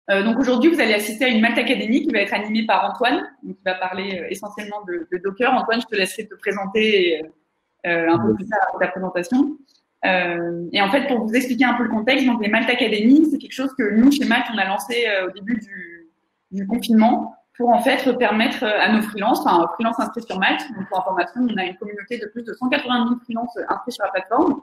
Donc aujourd'hui, vous allez assister à une Malte Academy qui va être animée par Antoine, donc qui va parler essentiellement de Docker. Antoine, je te laisserai te présenter un peu plus tard avec ta présentation. Et en fait, pour vous expliquer un peu le contexte, donc les Malte Academy, c'est quelque chose que nous, chez Malte, on a lancé au début du confinement pour en fait permettre à nos freelances, enfin aux freelances inscrits sur Malte, donc pour information, on a une communauté de plus de 180 000 freelances inscrits sur la plateforme,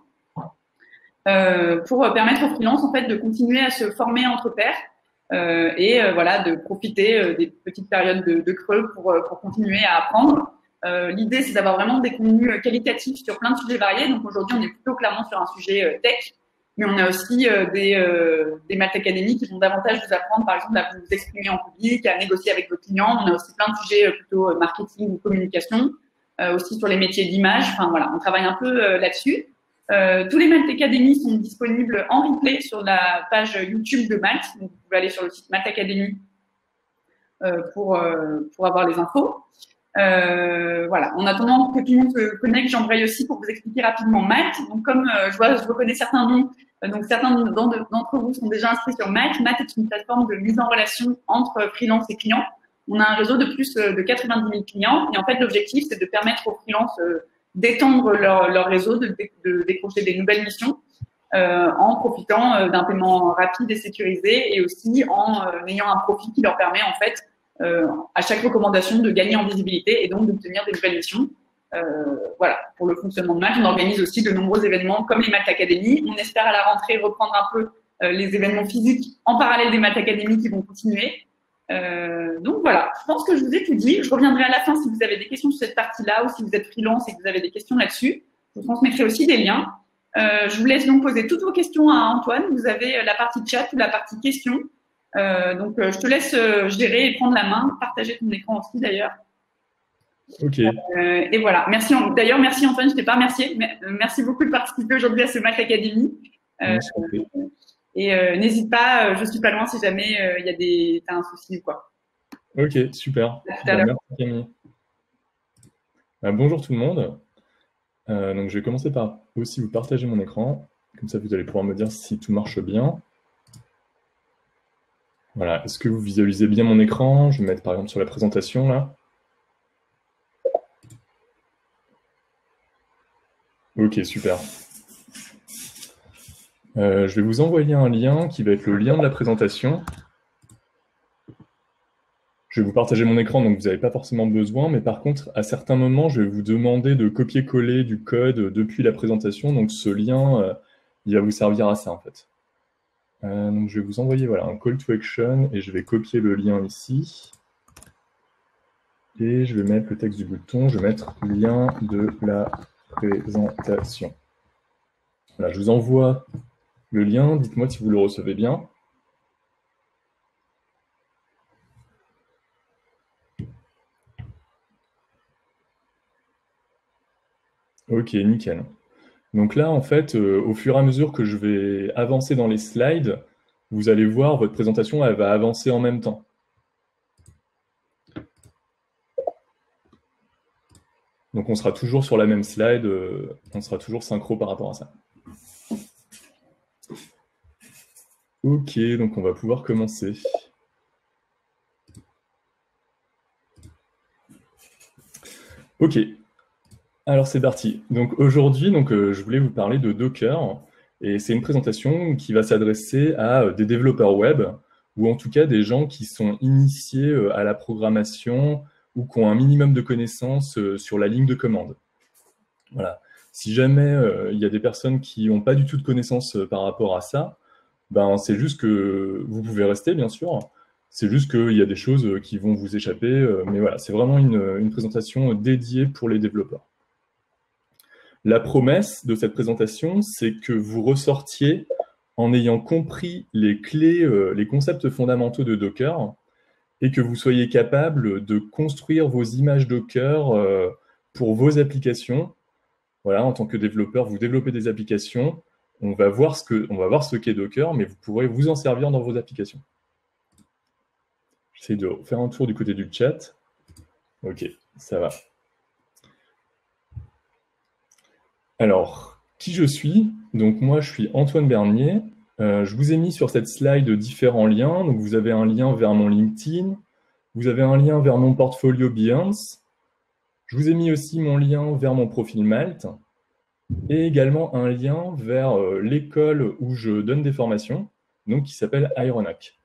pour permettre aux freelances en fait de continuer à se former entre pairs. Voilà, de profiter des petites périodes de creux pour continuer à apprendre. L'idée, c'est d'avoir vraiment des contenus qualitatifs sur plein de sujets variés. Donc aujourd'hui, on est plutôt clairement sur un sujet tech, mais on a aussi des Malte Academy qui vont davantage vous apprendre, par exemple, à vous exprimer en public, à négocier avec vos clients. On a aussi plein de sujets plutôt marketing ou communication, aussi sur les métiers d'image. Enfin voilà, on travaille un peu là-dessus. Tous les Malte Academy sont disponibles en replay sur la page YouTube de Malte. Donc, vous pouvez aller sur le site Malte Academy pour avoir les infos. Voilà. En attendant que tout le monde se connecte, j'embraye aussi pour vous expliquer rapidement Malte. Donc, comme je reconnais certains noms, donc certains d'entre vous sont déjà inscrits sur Malte. Malte est une plateforme de mise en relation entre freelance et clients. On a un réseau de plus de 90 000 clients. Et en fait, l'objectif, c'est de permettre aux freelances d'étendre leur réseau, de décrocher des nouvelles missions en profitant d'un paiement rapide et sécurisé et aussi en ayant un profit qui leur permet en fait à chaque recommandation de gagner en visibilité et donc d'obtenir des nouvelles missions. Voilà, pour le fonctionnement de Malte, on organise aussi de nombreux événements comme les Malte Academy. On espère à la rentrée reprendre un peu les événements physiques en parallèle des Malte Academy qui vont continuer. Donc voilà, je pense que je vous ai tout dit. Je reviendrai à la fin si vous avez des questions sur cette partie-là ou si vous êtes freelance et que vous avez des questions là-dessus. Je vous transmettrai aussi des liens. Je vous laisse donc poser toutes vos questions à Antoine. Vous avez la partie chat ou la partie questions. Donc je te laisse gérer et prendre la main, partager ton écran aussi d'ailleurs. Ok. Et voilà. Merci. D'ailleurs, merci Antoine, je t'ai pas remercié. Merci beaucoup de participer aujourd'hui à ce Malte Academy. Et n'hésite pas, je suis pas loin si jamais t'as un souci ou quoi. Ok, super. Merci Camille. Bonjour tout le monde. Donc je vais commencer par aussi vous partager mon écran. Comme ça, vous allez pouvoir me dire si tout marche bien. Voilà. Est-ce que vous visualisez bien mon écran? Je vais me mettre par exemple sur la présentation là. Ok, super. Je vais vous envoyer un lien qui va être le lien de la présentation. Je vais vous partager mon écran, donc vous n'avez pas forcément besoin, mais par contre, à certains moments, je vais vous demander de copier-coller du code depuis la présentation. Donc ce lien, il va vous servir à ça en fait. Donc je vais vous envoyer voilà, un call to action et je vais copier le lien ici. Et je vais mettre le texte du bouton, je vais mettre lien de la présentation. Voilà, je vous envoie le lien, dites-moi si vous le recevez bien. Ok, nickel. Donc là, en fait, au fur et à mesure que je vais avancer dans les slides, vous allez voir, votre présentation, elle va avancer en même temps. Donc on sera toujours sur la même slide, on sera toujours synchro par rapport à ça. Ok, donc on va pouvoir commencer. Ok, alors c'est parti. Donc aujourd'hui, je voulais vous parler de Docker, et c'est une présentation qui va s'adresser à des développeurs web, ou en tout cas des gens qui sont initiés à la programmation, ou qui ont un minimum de connaissances sur la ligne de commande. Voilà. Si jamais il y a des personnes qui n'ont pas du tout de connaissances par rapport à ça, ben, c'est juste que vous pouvez rester, bien sûr. C'est juste qu'il y a des choses qui vont vous échapper. Mais voilà, c'est vraiment une présentation dédiée pour les développeurs. La promesse de cette présentation, c'est que vous ressortiez en ayant compris les clés, les concepts fondamentaux de Docker et que vous soyez capable de construire vos images Docker pour vos applications. Voilà, en tant que développeur, vous développez des applications. On va voir ce qu'est Docker, mais vous pourrez vous en servir dans vos applications. J'essaie de faire un tour du côté du chat. Ok, ça va. Alors, qui je suis? Donc moi, je suis Antoine Bernier. Je vous ai mis sur cette slide différents liens. Donc, vous avez un lien vers mon LinkedIn, vous avez un lien vers mon portfolio Behance. Je vous ai mis aussi mon lien vers mon profil Malte et également un lien vers l'école où je donne des formations, donc qui s'appelle Ironhack.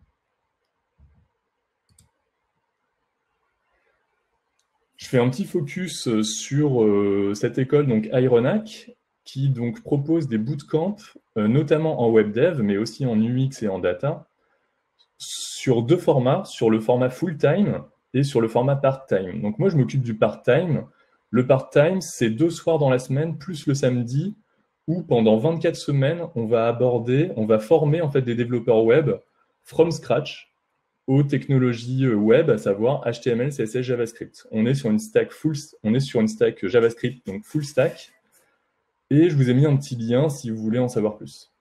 Je fais un petit focus sur cette école, donc Ironhack, qui donc propose des bootcamps, notamment en web dev, mais aussi en UX et en data, sur deux formats, sur le format full-time et sur le format part-time. Donc moi, je m'occupe du part-time. Le part-time, c'est 2 soirs dans la semaine, plus le samedi, où pendant 24 semaines, on va former en fait des développeurs web from scratch aux technologies web, à savoir HTML, CSS, JavaScript. On est sur une stack JavaScript, donc full stack. Et je vous ai mis un petit lien si vous voulez en savoir plus.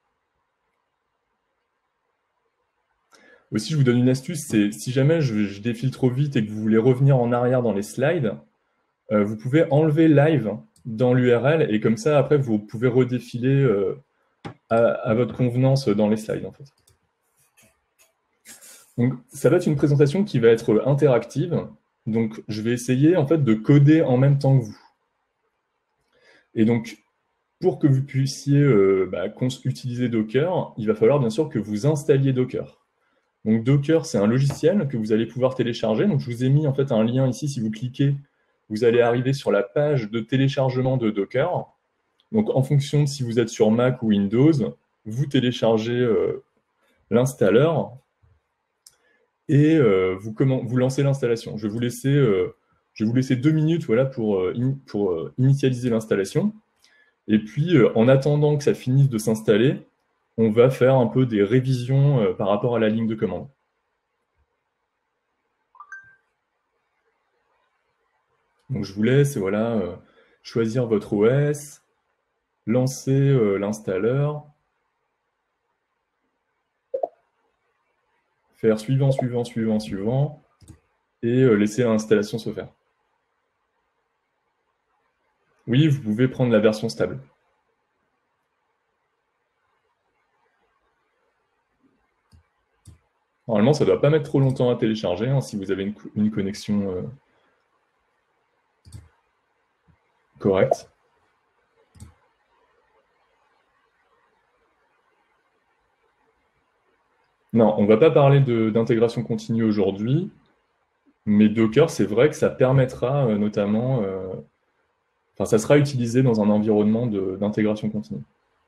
Aussi, je vous donne une astuce, c'est si jamais je défile trop vite et que vous voulez revenir en arrière dans les slides, vous pouvez enlever live dans l'URL et comme ça, après, vous pouvez redéfiler à votre convenance dans les slides, en fait. Donc, ça va être une présentation qui va être interactive. Donc, je vais essayer, en fait, de coder en même temps que vous. Et donc, pour que vous puissiez utiliser Docker, il va falloir bien sûr que vous installiez Docker. Donc Docker, c'est un logiciel que vous allez pouvoir télécharger. Donc je vous ai mis en fait un lien ici. Si vous cliquez, vous allez arriver sur la page de téléchargement de Docker. Donc en fonction de si vous êtes sur Mac ou Windows, vous téléchargez l'installeur et vous lancez l'installation. Je vais vous laisser 2 minutes voilà, pour initialiser l'installation. Et puis, en attendant que ça finisse de s'installer, on va faire un peu des révisions par rapport à la ligne de commande. Donc, je vous laisse choisir votre OS, lancer l'installeur, faire suivant, et laisser l'installation se faire. Oui, vous pouvez prendre la version stable. Normalement, ça ne doit pas mettre trop longtemps à télécharger hein, si vous avez une connexion correcte. Non, on ne va pas parler d'intégration continue aujourd'hui, mais Docker, c'est vrai que ça permettra notamment... ça sera utilisé dans un environnement d'intégration continue.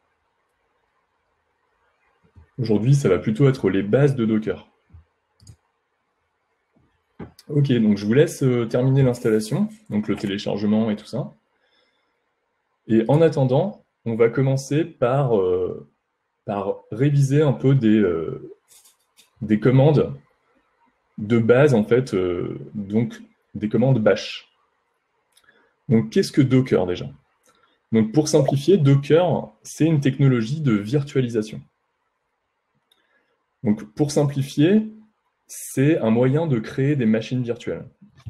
Aujourd'hui, ça va plutôt être les bases de Docker. Ok, donc je vous laisse terminer l'installation, donc le téléchargement et tout ça. Et en attendant, on va commencer par réviser un peu des commandes de base, en fait, donc des commandes bash. Donc, qu'est-ce que Docker, déjà? Donc, pour simplifier, Docker, c'est une technologie de virtualisation. Donc, pour simplifier, c'est un moyen de créer des machines virtuelles.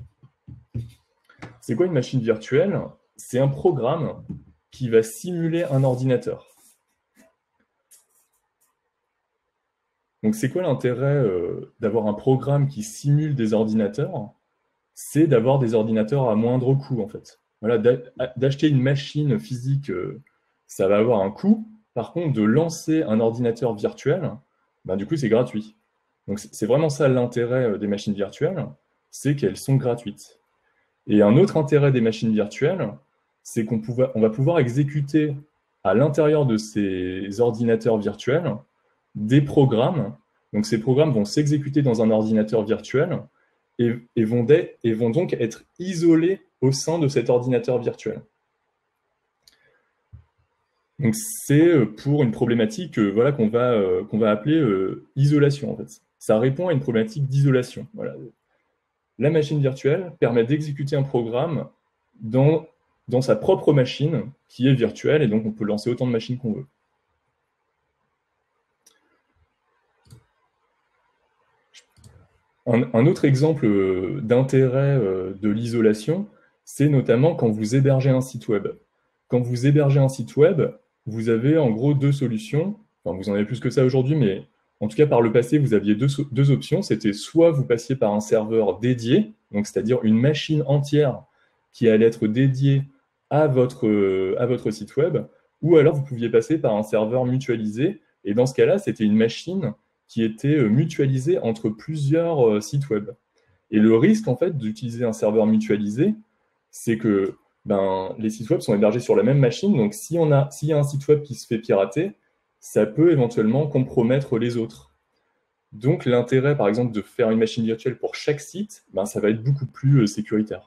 C'est quoi une machine virtuelle? C'est un programme qui va simuler un ordinateur. Donc, c'est quoi l'intérêt d'avoir un programme qui simule des ordinateurs? C'est d'avoir des ordinateurs à moindre coût, en fait. Voilà, d'acheter une machine physique, ça va avoir un coût. Par contre, de lancer un ordinateur virtuel, du coup, c'est gratuit. Donc, c'est vraiment ça l'intérêt des machines virtuelles, c'est qu'elles sont gratuites. Et un autre intérêt des machines virtuelles, c'est qu'on va pouvoir exécuter à l'intérieur de ces ordinateurs virtuels des programmes. Donc, ces programmes vont s'exécuter dans un ordinateur virtuel et vont donc être isolés au sein de cet ordinateur virtuel. Donc, c'est pour une problématique qu'on va appeler isolation, en fait. Ça répond à une problématique d'isolation. Voilà. La machine virtuelle permet d'exécuter un programme dans sa propre machine, qui est virtuelle, et donc on peut lancer autant de machines qu'on veut. Un autre exemple d'intérêt de l'isolation, c'est notamment quand vous hébergez un site web. Quand vous hébergez un site web, vous avez en gros 2 solutions. enfin, vous en avez plus que ça aujourd'hui, mais en tout cas, par le passé, vous aviez deux options. C'était soit vous passiez par un serveur dédié, donc c'est-à-dire une machine entière qui allait être dédiée à votre site web, ou alors vous pouviez passer par un serveur mutualisé. Et dans ce cas-là, c'était une machine qui était mutualisée entre plusieurs sites web. Et le risque, en fait, d'utiliser un serveur mutualisé, c'est que les sites web sont hébergés sur la même machine. Donc, s'il y a un site web qui se fait pirater, ça peut éventuellement compromettre les autres. Donc, l'intérêt, par exemple, de faire une machine virtuelle pour chaque site, ça va être beaucoup plus sécuritaire.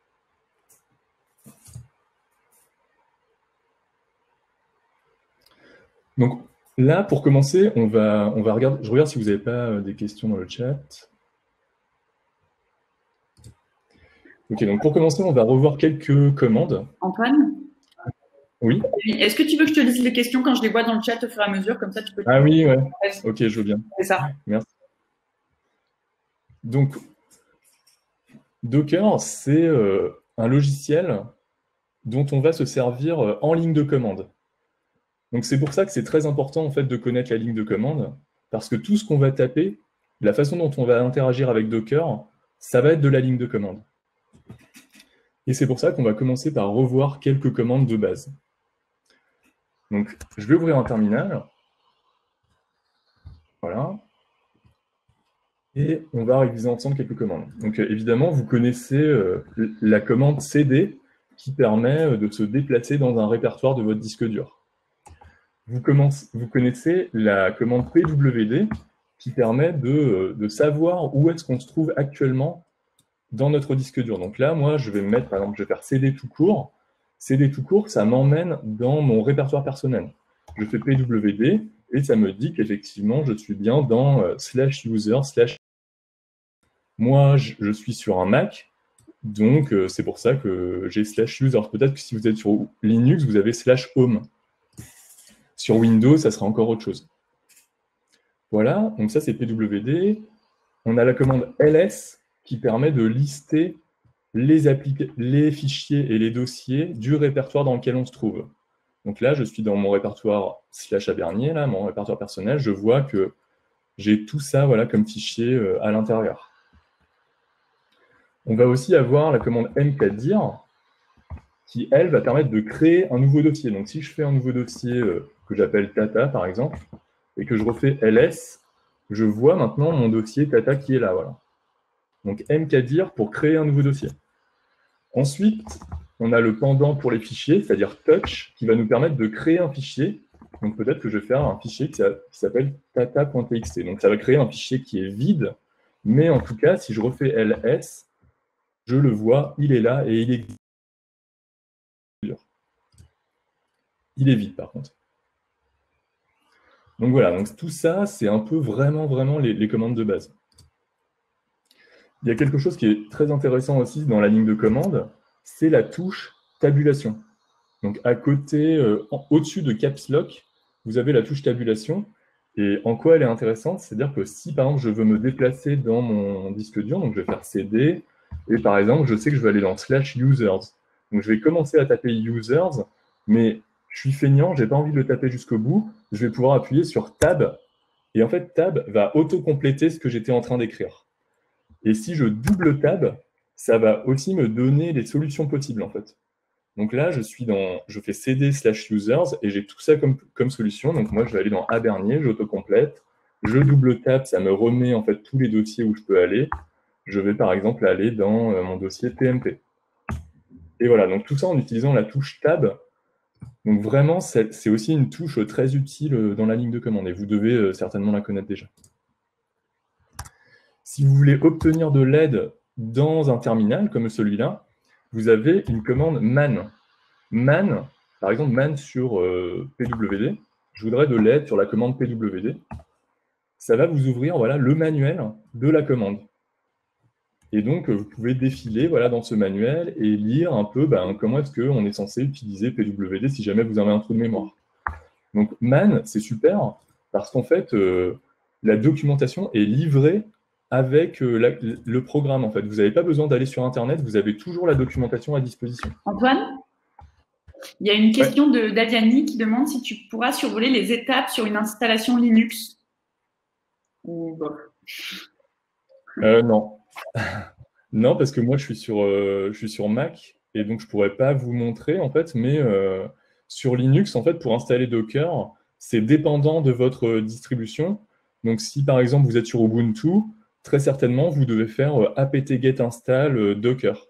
Donc, là, pour commencer, on va regarder. Je regarde si vous n'avez pas des questions dans le chat. Ok, donc pour commencer, on va revoir quelques commandes. Antoine? Oui. Est-ce que tu veux que je te lise les questions quand je les vois dans le chat au fur et à mesure, comme ça tu peux... Ah oui, ouais. Ok, je veux bien. C'est ça. Merci. Donc, Docker, c'est un logiciel dont on va se servir en ligne de commande. Donc, c'est pour ça que c'est très important en fait de connaître la ligne de commande, parce que tout ce qu'on va taper, la façon dont on va interagir avec Docker, ça va être de la ligne de commande. Et c'est pour ça qu'on va commencer par revoir quelques commandes de base. Donc, je vais ouvrir un terminal. Voilà. Et on va réviser ensemble quelques commandes. Donc, évidemment, vous connaissez la commande cd qui permet de se déplacer dans un répertoire de votre disque dur. Vous connaissez la commande pwd qui permet de savoir où est-ce qu'on se trouve actuellement dans notre disque dur. Donc là, moi, je vais me mettre, par exemple, je vais faire cd tout court. Cd tout court, ça m'emmène dans mon répertoire personnel. Je fais pwd et ça me dit qu'effectivement, je suis bien dans /user/. Moi, je suis sur un Mac, donc c'est pour ça que j'ai /user. Peut-être que si vous êtes sur Linux, vous avez /home. Sur Windows, ça sera encore autre chose. Voilà, donc ça c'est pwd. On a la commande ls qui permet de lister les fichiers et les dossiers du répertoire dans lequel on se trouve. Donc là, je suis dans mon répertoire /abernier, là, mon répertoire personnel. Je vois que j'ai tout ça voilà, comme fichier à l'intérieur. On va aussi avoir la commande mkdir qui, elle, va permettre de créer un nouveau dossier. Donc si je fais un nouveau dossier que j'appelle Tata, par exemple, et que je refais ls, je vois maintenant mon dossier Tata qui est là. Voilà. Donc mkdir pour créer un nouveau dossier. Ensuite, on a le pendant pour les fichiers, c'est-à-dire touch, qui va nous permettre de créer un fichier. Donc peut-être que je vais faire un fichier qui s'appelle tata.txt. Donc ça va créer un fichier qui est vide, mais en tout cas, si je refais ls, je le vois, il est là et il existe. Il est vide par contre. Donc voilà, donc tout ça, c'est un peu vraiment les commandes de base. Il y a quelque chose qui est très intéressant aussi dans la ligne de commande, c'est la touche tabulation. Donc à côté, au-dessus de Caps Lock, vous avez la touche tabulation. Et en quoi elle est intéressante? C'est-à-dire que si par exemple je veux me déplacer dans mon disque dur, donc je vais faire cd, et par exemple je sais que je vais aller dans /users. Donc je vais commencer à taper users, mais je suis feignant, je n'ai pas envie de le taper jusqu'au bout, je vais pouvoir appuyer sur tab, et en fait tab va auto-compléter ce que j'étais en train d'écrire. Et si je double tab, ça va aussi me donner les solutions possibles en fait. Donc là, je fais cd /users et j'ai tout ça comme solution. Donc moi, je vais aller dans abernier, j'autocomplète, je double tab, ça me remet en fait tous les dossiers où je peux aller. Je vais par exemple aller dans mon dossier tmp. Et voilà, donc tout ça en utilisant la touche tab. Donc vraiment, c'est aussi une touche très utile dans la ligne de commande et vous devez certainement la connaître déjà. Si vous voulez obtenir de l'aide dans un terminal comme celui-là, vous avez une commande man. Man, par exemple, man sur pwd, je voudrais de l'aide sur la commande pwd. Ça va vous ouvrir voilà, le manuel de la commande. Et donc, vous pouvez défiler voilà, dans ce manuel et lire un peu comment est-ce qu'on est censé utiliser pwd si jamais vous avez un trou de mémoire. Donc, man, c'est super parce qu'en fait, la documentation est livrée avec le programme. En fait. Vous n'avez pas besoin d'aller sur Internet, vous avez toujours la documentation à disposition. Antoine ? Il y a une question d'Adiani qui demande si tu pourras survoler les étapes sur une installation Linux. Ou bof. Non. Non, parce que moi, je suis sur Mac, et donc je pourrais pas vous montrer, en fait, mais sur Linux, en fait, pour installer Docker, c'est dépendant de votre distribution. Donc, si, par exemple, vous êtes sur Ubuntu, très certainement, vous devez faire apt-get install Docker.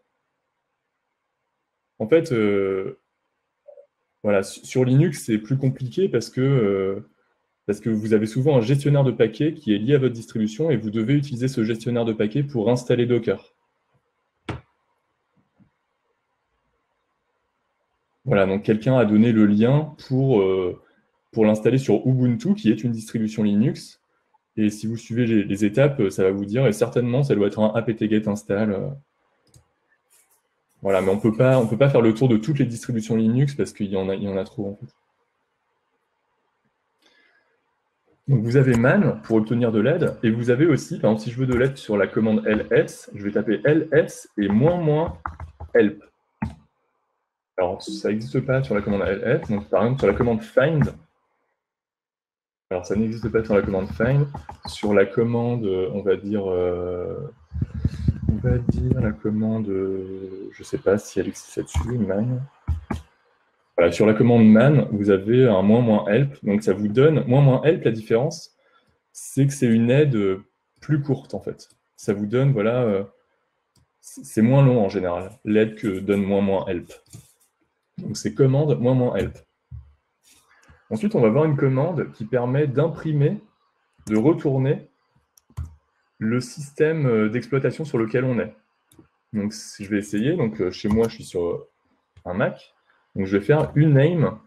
En fait, voilà, sur Linux, c'est plus compliqué parce que vous avez souvent un gestionnaire de paquets qui est lié à votre distribution et vous devez utiliser ce gestionnaire de paquets pour installer Docker. Voilà, donc quelqu'un a donné le lien pour l'installer sur Ubuntu, qui est une distribution Linux. Et si vous suivez les étapes, ça va vous dire, et certainement, ça doit être un apt-get install. Voilà, mais on peut pas faire le tour de toutes les distributions Linux parce qu'il y en a trop, en fait. Donc vous avez man pour obtenir de l'aide, et vous avez aussi, par exemple, si je veux de l'aide sur la commande ls, je vais taper ls et --help. Alors ça n'existe pas sur la commande ls, donc par exemple sur la commande find, alors ça n'existe pas sur la commande find, sur la commande, on va dire la commande, je ne sais pas si elle existe là-dessus, man. Voilà, sur la commande man, vous avez un --help, donc ça vous donne, --help, la différence, c'est que c'est une aide plus courte en fait. Ça vous donne, voilà, c'est moins long en général, l'aide que donne --help. Donc c'est commande --help. Ensuite, on va voir une commande qui permet d'imprimer, de retourner le système d'exploitation sur lequel on est. Donc si je vais essayer, donc chez moi je suis sur un Mac, donc je vais faire uname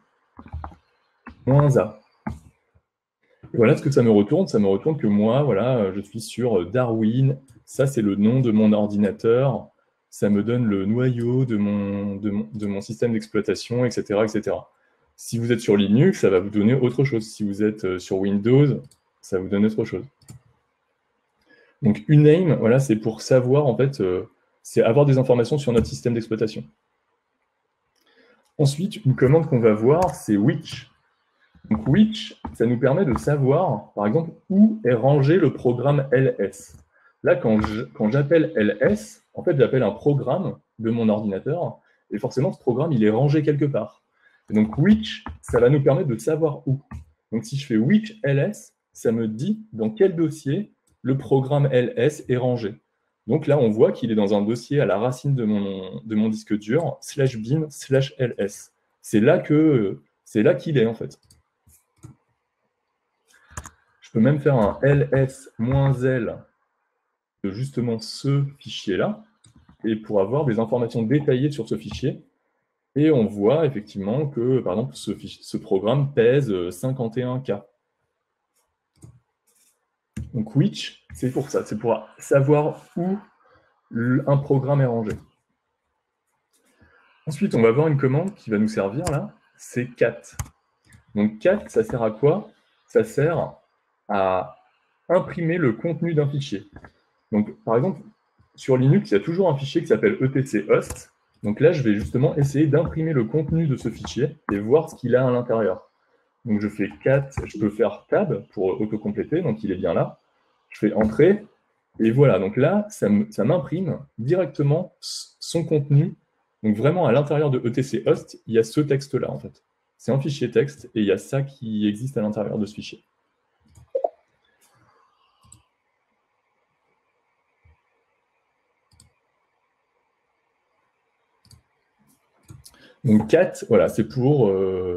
-a. Et voilà ce que ça me retourne que moi, voilà, je suis sur Darwin, ça c'est le nom de mon ordinateur, ça me donne le noyau de mon système d'exploitation, etc., etc. Si vous êtes sur Linux, ça va vous donner autre chose. Si vous êtes sur Windows, ça vous donne autre chose. Donc uname, voilà, c'est pour savoir, en fait, c'est avoir des informations sur notre système d'exploitation. Ensuite, une commande qu'on va voir, c'est which. Donc which, ça nous permet de savoir, par exemple, où est rangé le programme ls. Là, quand j'appelle ls, en fait, j'appelle un programme de mon ordinateur, et forcément, ce programme, il est rangé quelque part. Et donc which, ça va nous permettre de savoir où. Donc si je fais which ls, ça me dit dans quel dossier le programme ls est rangé. Donc là, on voit qu'il est dans un dossier à la racine de mon disque dur, /bin/ls. C'est là qu'il est, en fait. Je peux même faire un ls-l de justement ce fichier-là, et pour avoir des informations détaillées sur ce fichier. Et on voit effectivement que, par exemple, ce programme pèse 51K. Donc which, c'est pour ça, c'est pour savoir où un programme est rangé. Ensuite, on va voir une commande qui va nous servir là, c'est cat. Donc cat, ça sert à quoi? Ça sert à imprimer le contenu d'un fichier. Donc par exemple, sur Linux, il y a toujours un fichier qui s'appelle etc-host. Donc là, je vais justement essayer d'imprimer le contenu de ce fichier et voir ce qu'il a à l'intérieur. Donc je fais cat, je peux faire tab pour autocompléter, donc il est bien là. Je fais entrée, et voilà. Donc là, ça m'imprime directement son contenu. Donc vraiment, à l'intérieur de etc-host, il y a ce texte-là, en fait. C'est un fichier texte, et il y a ça qui existe à l'intérieur de ce fichier. Donc cat, voilà, c'est pour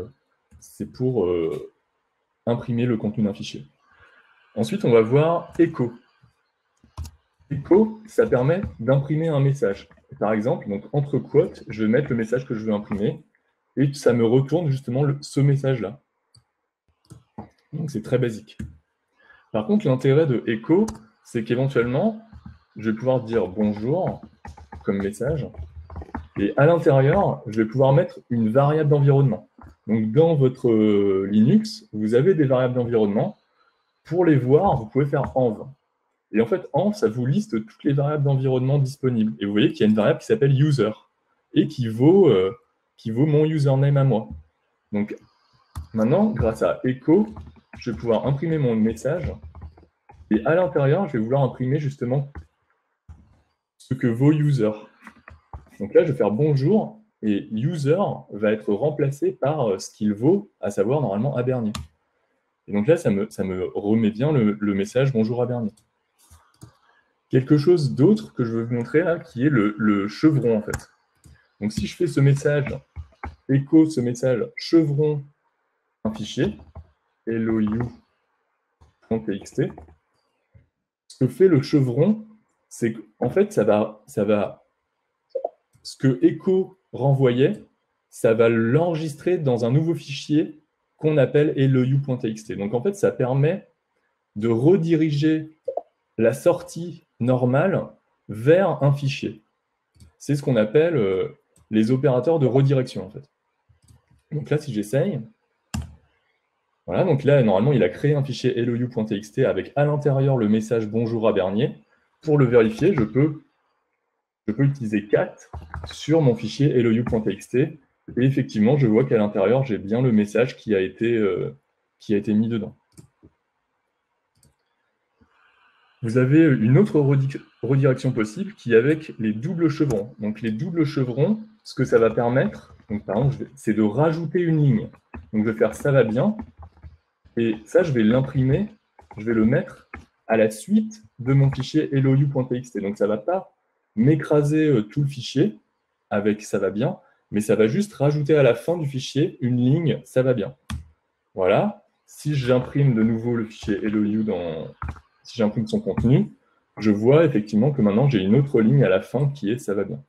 imprimer le contenu d'un fichier. Ensuite, on va voir echo. Echo, ça permet d'imprimer un message. Par exemple, donc entre quotes, je vais mettre le message que je veux imprimer, et ça me retourne justement ce message-là. Donc c'est très basique. Par contre, l'intérêt de echo, c'est qu'éventuellement, je vais pouvoir dire bonjour comme message, et à l'intérieur, je vais pouvoir mettre une variable d'environnement. Donc dans votre Linux, vous avez des variables d'environnement. Pour les voir, vous pouvez faire env. Et en fait, env, ça vous liste toutes les variables d'environnement disponibles. Et vous voyez qu'il y a une variable qui s'appelle user, et qui vaut qui vaut mon username à moi. Donc maintenant, grâce à echo, je vais pouvoir imprimer mon message. Et à l'intérieur, je vais vouloir imprimer justement ce que vaut user. Donc là, je vais faire bonjour, et user va être remplacé par ce qu'il vaut, à savoir normalement Abernier. Et donc là, ça me remet bien le message bonjour Abernier. Quelque chose d'autre que je veux vous montrer là, qui est le chevron en fait. Donc si je fais ce message, echo ce message chevron, un fichier, lou.txt, ce que fait le chevron, c'est qu'en fait, ça va, ce que echo renvoyait, ça va l'enregistrer dans un nouveau fichier qu'on appelle lou.txt. Donc en fait, ça permet de rediriger la sortie normale vers un fichier. C'est ce qu'on appelle les opérateurs de redirection en fait. Donc là, si j'essaye, voilà, donc là, normalement, il a créé un fichier lou.txt avec à l'intérieur le message bonjour à Bernier. Pour le vérifier, je peux utiliser cat sur mon fichier lou.txt. Et effectivement, je vois qu'à l'intérieur, j'ai bien le message qui a été mis dedans. Vous avez une autre redirection possible qui est avec les doubles chevrons. Donc les doubles chevrons, ce que ça va permettre, par exemple, c'est de rajouter une ligne. Donc je vais faire ça va bien. Et ça, je vais l'imprimer, je vais le mettre à la suite de mon fichier lou.txt. Donc ça ne va pas m'écraser tout le fichier avec ça va bien, mais ça va juste rajouter à la fin du fichier une ligne ça va bien. Voilà. Si j'imprime de nouveau le fichier lou si j'imprime son contenu, je vois effectivement que maintenant j'ai une autre ligne à la fin qui est ça va bien.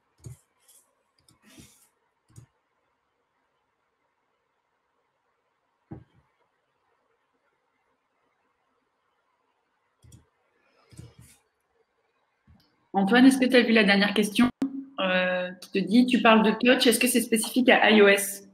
Antoine, est-ce que tu as vu la dernière question qui te dit, tu parles de touch, est-ce que c'est spécifique à iOS?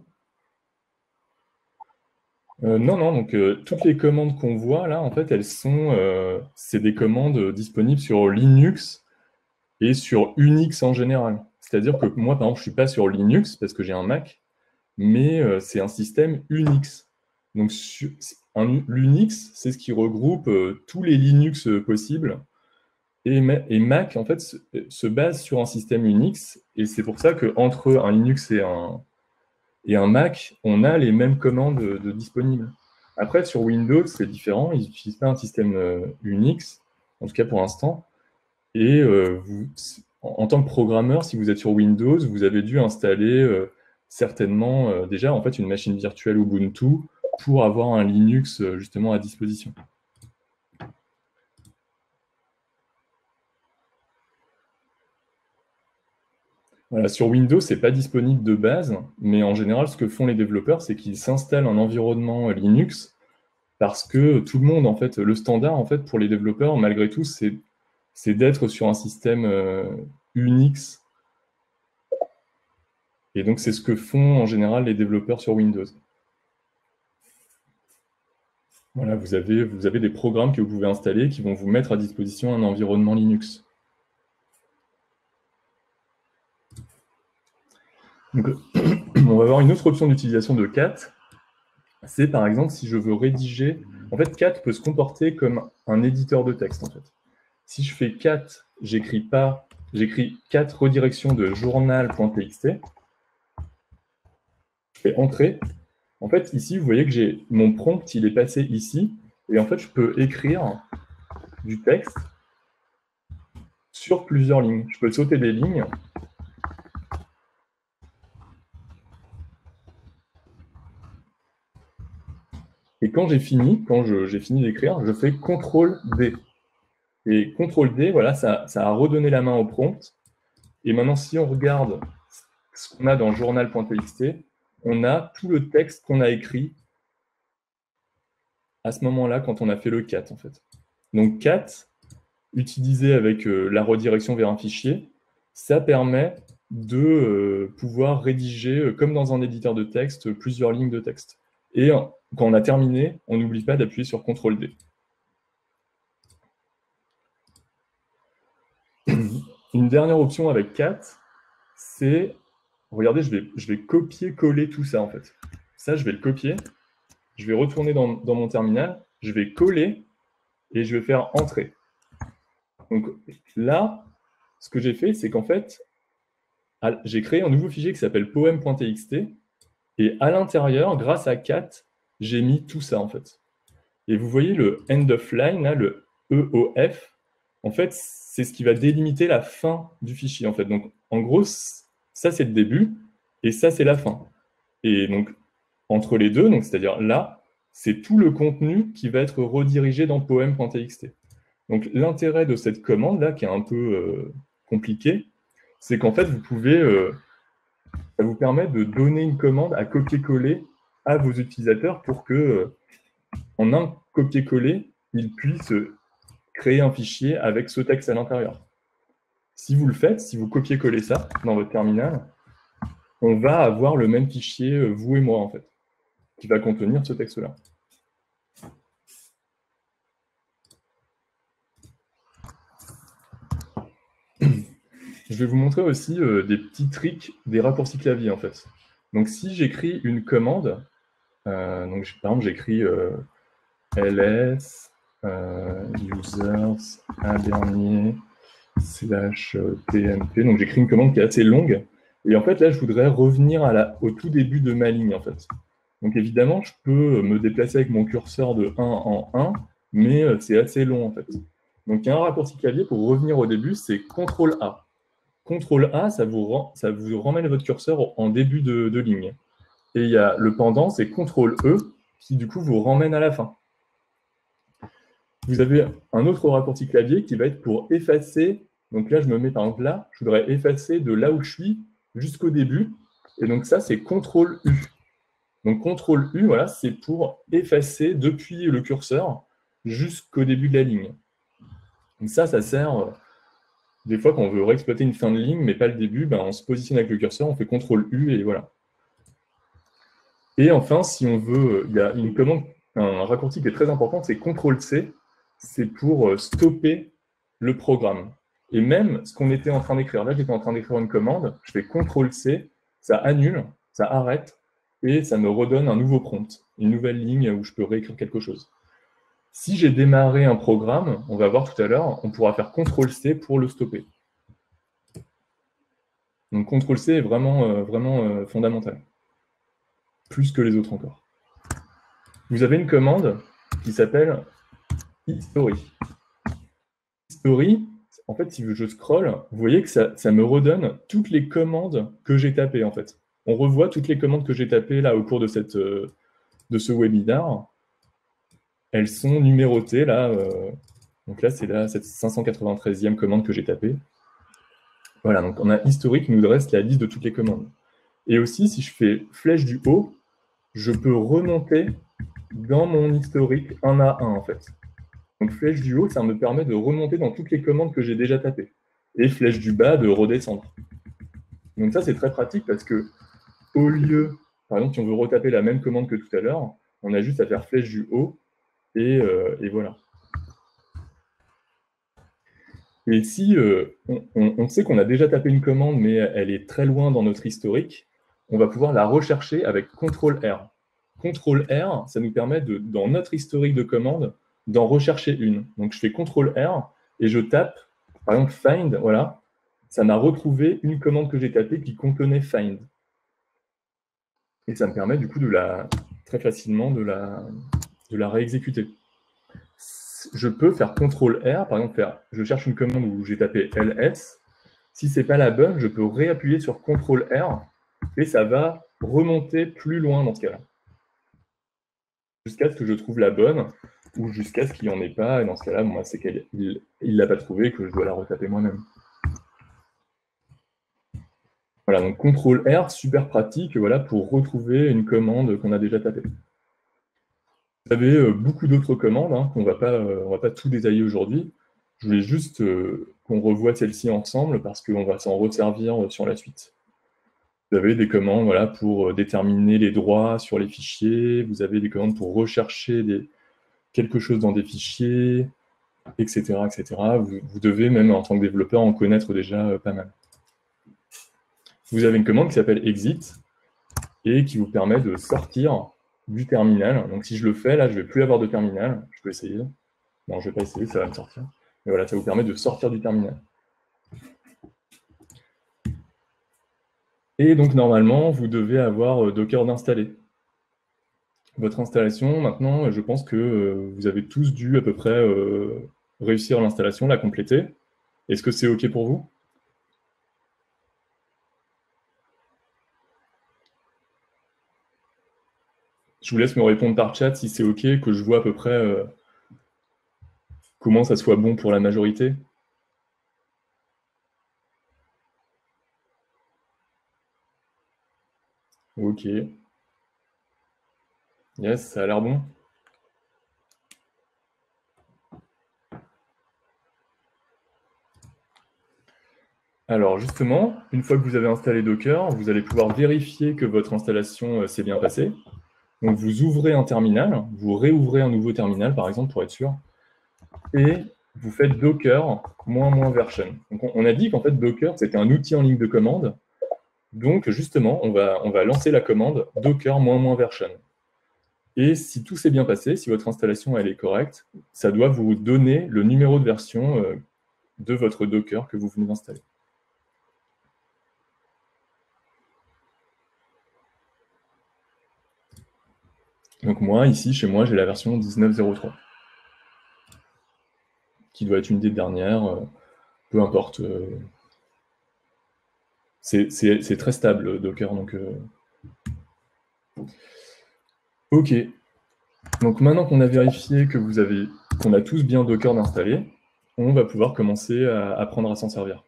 Non, donc toutes les commandes qu'on voit là, en fait, c'est des commandes disponibles sur Linux et sur Unix en général. C'est-à-dire que moi, par exemple, je ne suis pas sur Linux parce que j'ai un Mac, mais c'est un système Unix. Donc l'Unix, c'est ce qui regroupe tous les Linux possibles. Et Mac, en fait, se base sur un système Unix, et c'est pour ça qu'entre un Linux et un Mac, on a les mêmes commandes disponibles. Après, sur Windows, c'est différent, ils n'utilisent pas un système Unix, en tout cas pour l'instant, et en tant que programmeur, si vous êtes sur Windows, vous avez dû installer certainement déjà en fait, une machine virtuelle Ubuntu pour avoir un Linux justement à disposition. Voilà, sur Windows, ce n'est pas disponible de base, mais en général, ce que font les développeurs, c'est qu'ils s'installent un environnement Linux parce que tout le monde, en fait, le standard, en fait, pour les développeurs, malgré tout, c'est d'être sur un système Unix. Et donc, c'est ce que font en général les développeurs sur Windows. Voilà, vous avez des programmes que vous pouvez installer qui vont vous mettre à disposition un environnement Linux. Donc, on va avoir une autre option d'utilisation de cat. C'est par exemple si je veux rédiger. En fait, cat peut se comporter comme un éditeur de texte. En fait. Si je fais cat, j'écris cat redirection de journal.txt. Je fais entrer. En fait, ici, vous voyez que mon prompt, il est passé ici. Et en fait, je peux écrire du texte sur plusieurs lignes. Je peux sauter des lignes. Et quand j'ai fini d'écrire, je fais CTRL-D. Et CTRL-D, voilà, ça a redonné la main au prompt. Et maintenant, si on regarde ce qu'on a dans journal.txt, on a tout le texte qu'on a écrit à ce moment-là quand on a fait le cat, en fait. Donc cat, utilisé avec la redirection vers un fichier, ça permet de pouvoir rédiger, comme dans un éditeur de texte, plusieurs lignes de texte. Et quand on a terminé, on n'oublie pas d'appuyer sur CTRL-D. Une dernière option avec cat, c'est regardez, je vais copier-coller tout ça, en fait. Ça, je vais le copier. Je vais retourner dans mon terminal. Je vais coller et je vais faire entrer. Donc là, ce que j'ai fait, c'est qu'en fait, j'ai créé un nouveau fichier qui s'appelle poem.txt. Et à l'intérieur, grâce à cat, j'ai mis tout ça, en fait. Et vous voyez le end of line, là, le EOF, en fait, c'est ce qui va délimiter la fin du fichier, en fait. Donc, en gros, ça, c'est le début, et ça, c'est la fin. Et donc, entre les deux, donc c'est-à-dire là, c'est tout le contenu qui va être redirigé dans poem.txt. Donc, l'intérêt de cette commande-là, qui est un peu compliquée, c'est qu'en fait, vous pouvez... ça vous permet de donner une commande à copier-coller à vos utilisateurs pour que, en un copier-coller, ils puissent créer un fichier avec ce texte à l'intérieur. Si vous le faites, si vous copiez-collez ça dans votre terminal, on va avoir le même fichier, vous et moi, en fait, qui va contenir ce texte-là. Je vais vous montrer aussi des petits tricks, des raccourcis clavier, en fait. Donc, si j'écris une commande, donc, par exemple, j'écris ls users a dernier /tmp. Donc j'écris une commande qui est assez longue. Et en fait, là, je voudrais revenir au tout début de ma ligne, en fait. Donc évidemment, je peux me déplacer avec mon curseur de 1 en 1, mais c'est assez long, en fait. Donc il y a un raccourci clavier pour revenir au début, c'est CTRL-A. CTRL-A, ça vous ramène votre curseur en début de ligne. Et il y a le pendant, c'est CTRL-E, qui du coup vous ramène à la fin. Vous avez un autre raccourci clavier qui va être pour effacer. Donc là, je me mets par exemple là, je voudrais effacer de là où je suis jusqu'au début. Et donc ça, c'est CTRL-U. Donc CTRL-U, voilà, c'est pour effacer depuis le curseur jusqu'au début de la ligne. Donc ça sert des fois quand on veut réexploiter une fin de ligne, mais pas le début, ben, on se positionne avec le curseur, on fait CTRL-U et voilà. Et enfin, si on veut, il y a une commande, un raccourci qui est très important, c'est CTRL-C. C'est pour stopper le programme. Et même ce qu'on était en train d'écrire, là j'étais en train d'écrire une commande, je fais CTRL-C, ça annule, ça arrête, et ça me redonne un nouveau prompt, une nouvelle ligne où je peux réécrire quelque chose. Si j'ai démarré un programme, on va voir tout à l'heure, on pourra faire CTRL-C pour le stopper. Donc CTRL-C est vraiment fondamental, plus que les autres encore. Vous avez une commande qui s'appelle history. History, en fait, si je scroll, vous voyez que ça me redonne toutes les commandes que j'ai tapées, en fait. On revoit toutes les commandes que j'ai tapées là au cours de ce webinaire. Elles sont numérotées là. Donc là, c'est cette 593e commande que j'ai tapée. Voilà, donc on a historique qui nous dresse la liste de toutes les commandes. Et aussi, si je fais flèche du haut, je peux remonter dans mon historique un à un, en fait. Donc flèche du haut, ça me permet de remonter dans toutes les commandes que j'ai déjà tapées. Et flèche du bas, de redescendre. Donc ça, c'est très pratique parce que au lieu, par exemple, si on veut retaper la même commande que tout à l'heure, on a juste à faire flèche du haut et voilà. Et si on sait qu'on a déjà tapé une commande, mais elle est très loin dans notre historique, on va pouvoir la rechercher avec CTRL-R. CTRL-R, ça nous permet, dans notre historique de commande, d'en rechercher une. Donc je fais CTRL-R et je tape, par exemple, find, voilà, ça m'a retrouvé une commande que j'ai tapée qui contenait find. Et ça me permet du coup très facilement de la réexécuter. Je peux faire CTRL-R, par exemple, je cherche une commande où j'ai tapé ls. Si ce n'est pas la bonne, je peux réappuyer sur CTRL-R et ça va remonter plus loin dans ce cas-là. Jusqu'à ce que je trouve la bonne ou jusqu'à ce qu'il n'y en ait pas. Et dans ce cas-là, moi, c'est qu'il ne l'a pas trouvée et que je dois la retaper moi-même. Voilà, donc CTRL-R, super pratique voilà, pour retrouver une commande qu'on a déjà tapée. Vous avez beaucoup d'autres commandes hein, qu'on va pas tout détailler aujourd'hui. Je voulais juste qu'on revoie celle-ci ensemble parce qu'on va s'en resservir sur la suite. Vous avez des commandes voilà, pour déterminer les droits sur les fichiers. Vous avez des commandes pour rechercher quelque chose dans des fichiers, etc. etc. Vous devez, même en tant que développeur, en connaître déjà pas mal. vous avez une commande qui s'appelle exit et qui vous permet de sortir du terminal. Donc si je le fais, là, je ne vais plus avoir de terminal. Je peux essayer. Non, je ne vais pas essayer, ça va me sortir. Mais voilà, ça vous permet de sortir du terminal. Et donc, normalement, vous devez avoir Docker d'installer. Votre installation, maintenant, je pense que vous avez tous dû à peu près réussir l'installation, la compléter. Est-ce que c'est OK pour vous? Je vous laisse me répondre par chat si c'est OK, que je vois à peu près comment ça soit bon pour la majorité. OK. Yes, ça a l'air bon. Alors justement, une fois que vous avez installé Docker, vous allez pouvoir vérifier que votre installation s'est bien passée. Donc vous ouvrez un terminal, vous réouvrez un nouveau terminal par exemple pour être sûr, et vous faites Docker --version. Donc on a dit qu'en fait Docker c'était un outil en ligne de commande, donc justement on va lancer la commande Docker --version. Et si tout s'est bien passé, si votre installation elle est correcte, ça doit vous donner le numéro de version de votre Docker que vous venez d'installer. Donc moi, ici, chez moi, j'ai la version 19.03, qui doit être une des dernières, peu importe. C'est très stable, Docker, donc... OK. Donc maintenant qu'on a vérifié que qu'on a tous bien Docker installé, on va pouvoir commencer à apprendre à s'en servir.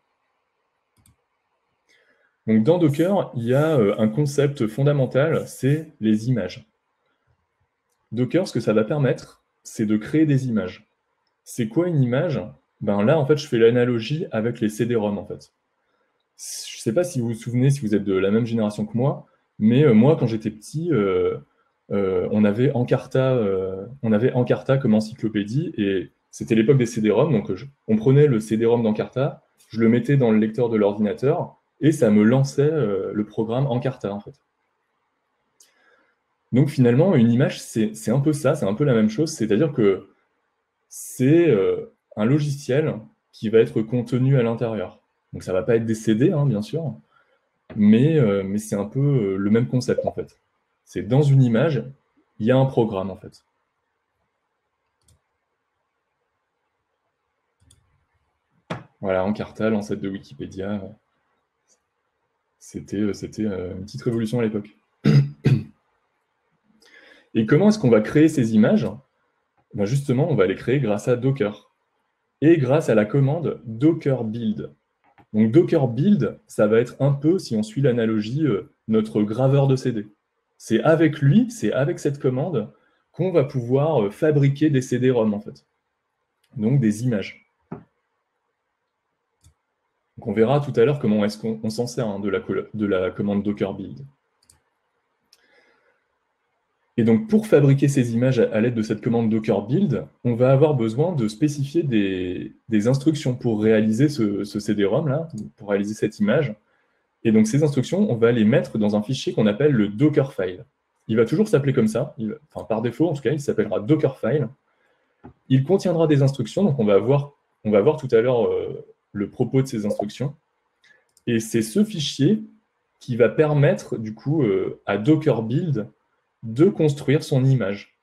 Donc dans Docker, il y a un concept fondamental, c'est les images. Docker, ce que ça va permettre, c'est de créer des images. C'est quoi une image? Ben là, en fait, je fais l'analogie avec les CD-ROM, en fait. Je ne sais pas si vous vous souvenez, si vous êtes de la même génération que moi, mais moi, quand j'étais petit, on avait Encarta comme encyclopédie, et c'était l'époque des CD-ROM, donc on prenait le CD-ROM d'Encarta, je le mettais dans le lecteur de l'ordinateur, et ça me lançait le programme Encarta, en fait. Donc finalement, une image, c'est un peu ça, c'est un peu la même chose, c'est-à-dire que c'est un logiciel qui va être contenu à l'intérieur. Donc ça ne va pas être des CD, hein, bien sûr, mais c'est un peu le même concept, en fait. C'est dans une image, il y a un programme, en fait. Voilà, Encarta, l'ancêtre de Wikipédia. C'était une petite révolution à l'époque. Et comment est-ce qu'on va créer ces images? Ben justement, on va les créer grâce à Docker. Et grâce à la commande Docker build. Donc Docker build, ça va être un peu, si on suit l'analogie, notre graveur de CD. C'est avec lui, c'est avec cette commande, qu'on va pouvoir fabriquer des CD-ROM, en fait. Donc des images. Donc on verra tout à l'heure comment est-ce qu'on s'en sert hein, de la commande Docker build. Et donc pour fabriquer ces images à l'aide de cette commande Docker build, on va avoir besoin de spécifier des instructions pour réaliser ce CD-ROM, là, pour réaliser cette image. Et donc ces instructions, on va les mettre dans un fichier qu'on appelle le Dockerfile. Il va toujours s'appeler comme ça, enfin par défaut en tout cas, il s'appellera Dockerfile. Il contiendra des instructions, donc on va voir tout à l'heure le propos de ces instructions. Et c'est ce fichier qui va permettre du coup à Docker build de construire son image.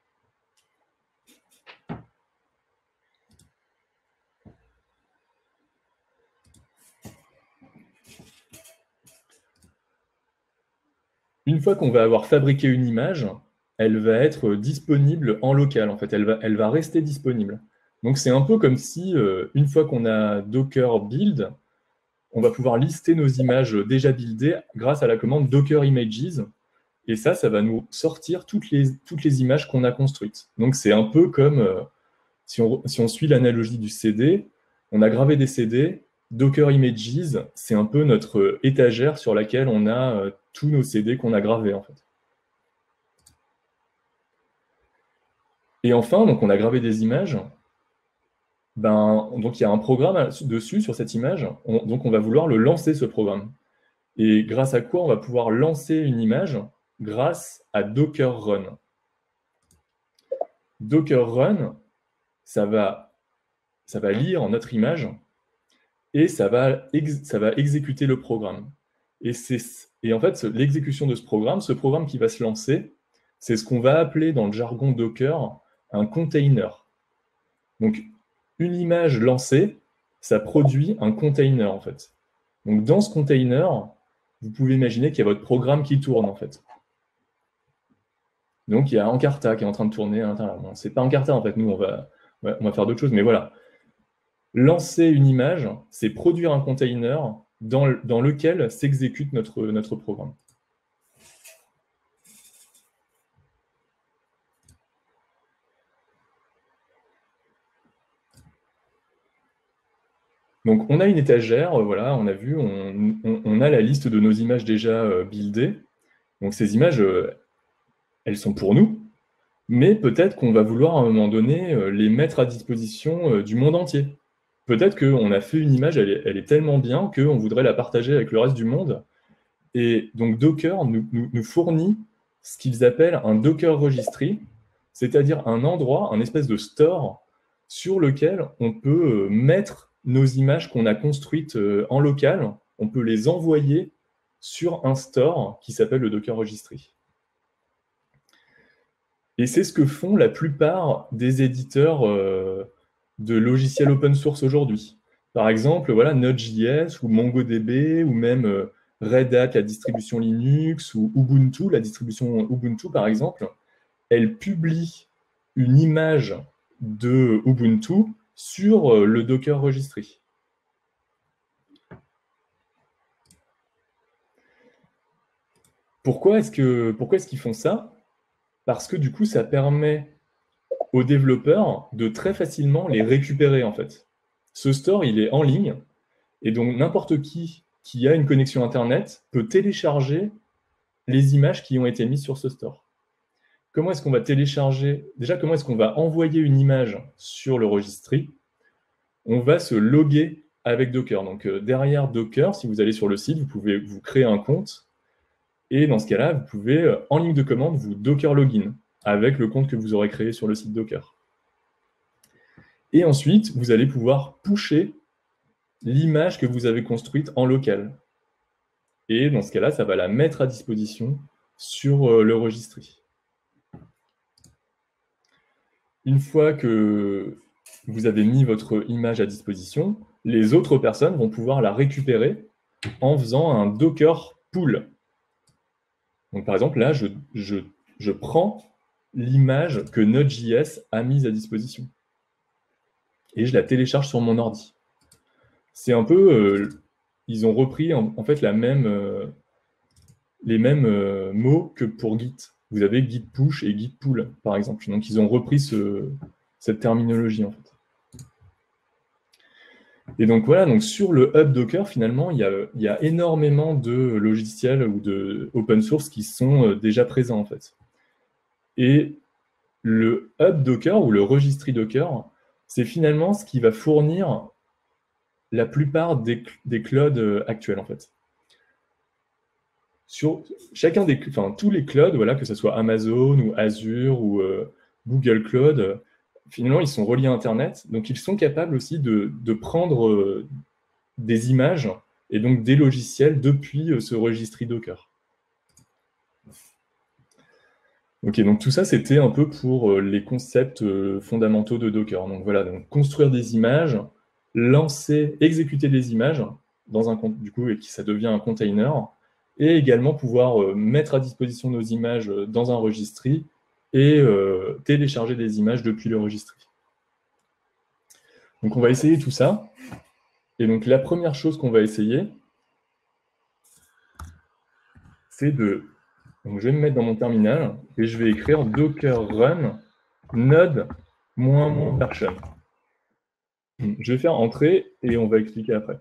Une fois qu'on va avoir fabriqué une image, elle va être disponible en local, en fait. Elle va rester disponible. Donc c'est un peu comme si, une fois qu'on a Docker build, on va pouvoir lister nos images déjà buildées grâce à la commande Docker images. Et ça va nous sortir toutes les images qu'on a construites. Donc c'est un peu comme, si on suit l'analogie du CD, on a gravé des CD, Docker images, c'est un peu notre étagère sur laquelle on a tous nos CD qu'on a gravés, en fait. Et enfin, donc on a gravé des images, donc il y a un programme dessus, sur cette image, donc on va vouloir le lancer, ce programme. Et grâce à quoi on va pouvoir lancer une image? Grâce à Docker Run. Docker Run, ça va lire notre image et ça va exécuter le programme. Et en fait, l'exécution de ce programme qui va se lancer, c'est ce qu'on va appeler dans le jargon Docker un container. Donc, une image lancée, ça produit un container, en fait. Donc, dans ce container, vous pouvez imaginer qu'il y a votre programme qui tourne, en fait. Donc, il y a Encarta qui est en train de tourner à l'intérieur. Bon, c'est pas Encarta, en fait. Nous, on va faire d'autres choses, mais voilà. Lancer une image, c'est produire un container dans lequel s'exécute notre programme. Donc, on a une étagère, voilà, on a vu, on a la liste de nos images déjà buildées. Donc, ces images, elles sont pour nous, mais peut-être qu'on va vouloir à un moment donné les mettre à disposition du monde entier. Peut-être qu'on a fait une image, elle est tellement bien qu'on voudrait la partager avec le reste du monde. Et donc, Docker nous fournit ce qu'ils appellent un Docker Registry, c'est-à-dire un endroit, un espèce de store sur lequel on peut mettre nos images qu'on a construites en local, on peut les envoyer sur un store qui s'appelle le Docker Registry. Et c'est ce que font la plupart des éditeurs de logiciels open source aujourd'hui. Par exemple, voilà, Node.js ou MongoDB ou même Red Hat, la distribution Linux, ou Ubuntu, la distribution Ubuntu par exemple, elle publie une image de Ubuntu sur le Docker Registry. Pourquoi est-ce qu'ils font ça? Parce que du coup, ça permet aux développeurs de très facilement les récupérer en fait. Ce store, il est en ligne, et donc n'importe qui a une connexion Internet peut télécharger les images qui ont été mises sur ce store. Comment est-ce qu'on va télécharger? Déjà, comment est-ce qu'on va envoyer une image sur le registry? On va se loguer avec Docker. Donc derrière Docker, si vous allez sur le site, vous pouvez vous créer un compte, et dans ce cas-là, vous pouvez, en ligne de commande, vous Docker Login avec le compte que vous aurez créé sur le site Docker. Et ensuite, vous allez pouvoir pusher l'image que vous avez construite en local. Et dans ce cas-là, ça va la mettre à disposition sur le registry. Une fois que vous avez mis votre image à disposition, les autres personnes vont pouvoir la récupérer en faisant un Docker pull. Donc par exemple, là, je prends l'image que Node.js a mise à disposition et je la télécharge sur mon ordi. C'est un peu, ils ont repris en fait les mêmes mots que pour Git. Vous avez Git push et Git pull, par exemple. Donc ils ont repris cette terminologie en fait. Et donc voilà, donc sur le hub Docker, finalement, il y a énormément de logiciels ou de open source qui sont déjà présents en fait. Et le hub Docker ou le registry Docker, c'est finalement ce qui va fournir la plupart des clouds actuels en fait. Sur chacun tous les clouds, voilà, que ce soit Amazon ou Azure ou Google Cloud, finalement, ils sont reliés à Internet, donc ils sont capables aussi de prendre des images et donc des logiciels depuis ce registry Docker. Ok, donc tout ça, c'était un peu pour les concepts fondamentaux de Docker. Donc voilà, donc construire des images, exécuter des images dans du coup, et ça devient un container, et également pouvoir mettre à disposition nos images dans un registry et télécharger des images depuis le registry. Donc on va essayer tout ça. Et donc la première chose qu'on va essayer, c'est donc je vais me mettre dans mon terminal et je vais écrire docker run node -version. Je vais faire entrer et on va expliquer après.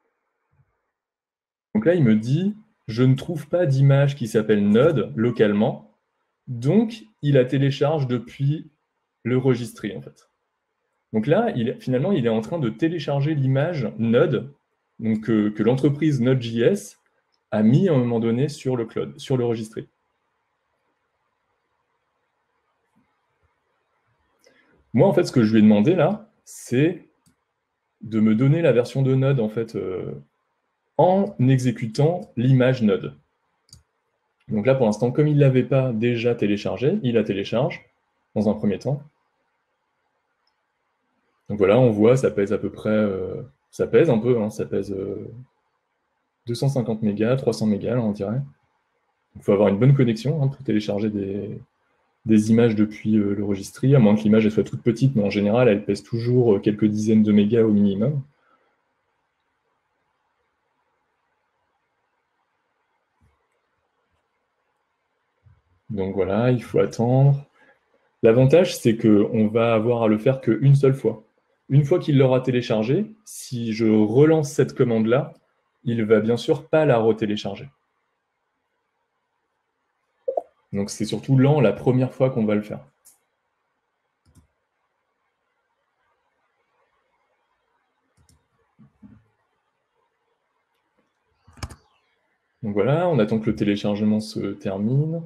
Donc là, il me dit, je ne trouve pas d'image qui s'appelle node localement, donc il la télécharge depuis le registry en fait. Donc là, finalement, il est en train de télécharger l'image Node, donc, que l'entreprise Node.js a mis à un moment donné sur le cloud, sur le registry. Moi, en fait, ce que je lui ai demandé là, c'est de me donner la version de Node en fait, en exécutant l'image Node. Donc là, pour l'instant, comme il ne l'avait pas déjà téléchargé, il la télécharge dans un premier temps. Donc voilà, on voit, ça pèse à peu près, ça pèse un peu, hein, ça pèse 250 mégas, 300 mégas, là, on dirait. Il faut avoir une bonne connexion hein, pour télécharger des images depuis le registry, à moins que l'image soit toute petite, mais en général, elle pèse toujours quelques dizaines de mégas au minimum. Donc voilà, il faut attendre. L'avantage, c'est qu'on va avoir à le faire qu'une seule fois. Une fois qu'il l'aura téléchargé, si je relance cette commande-là, il ne va bien sûr pas la retélécharger. Donc c'est surtout lent la première fois qu'on va le faire. Donc voilà, on attend que le téléchargement se termine.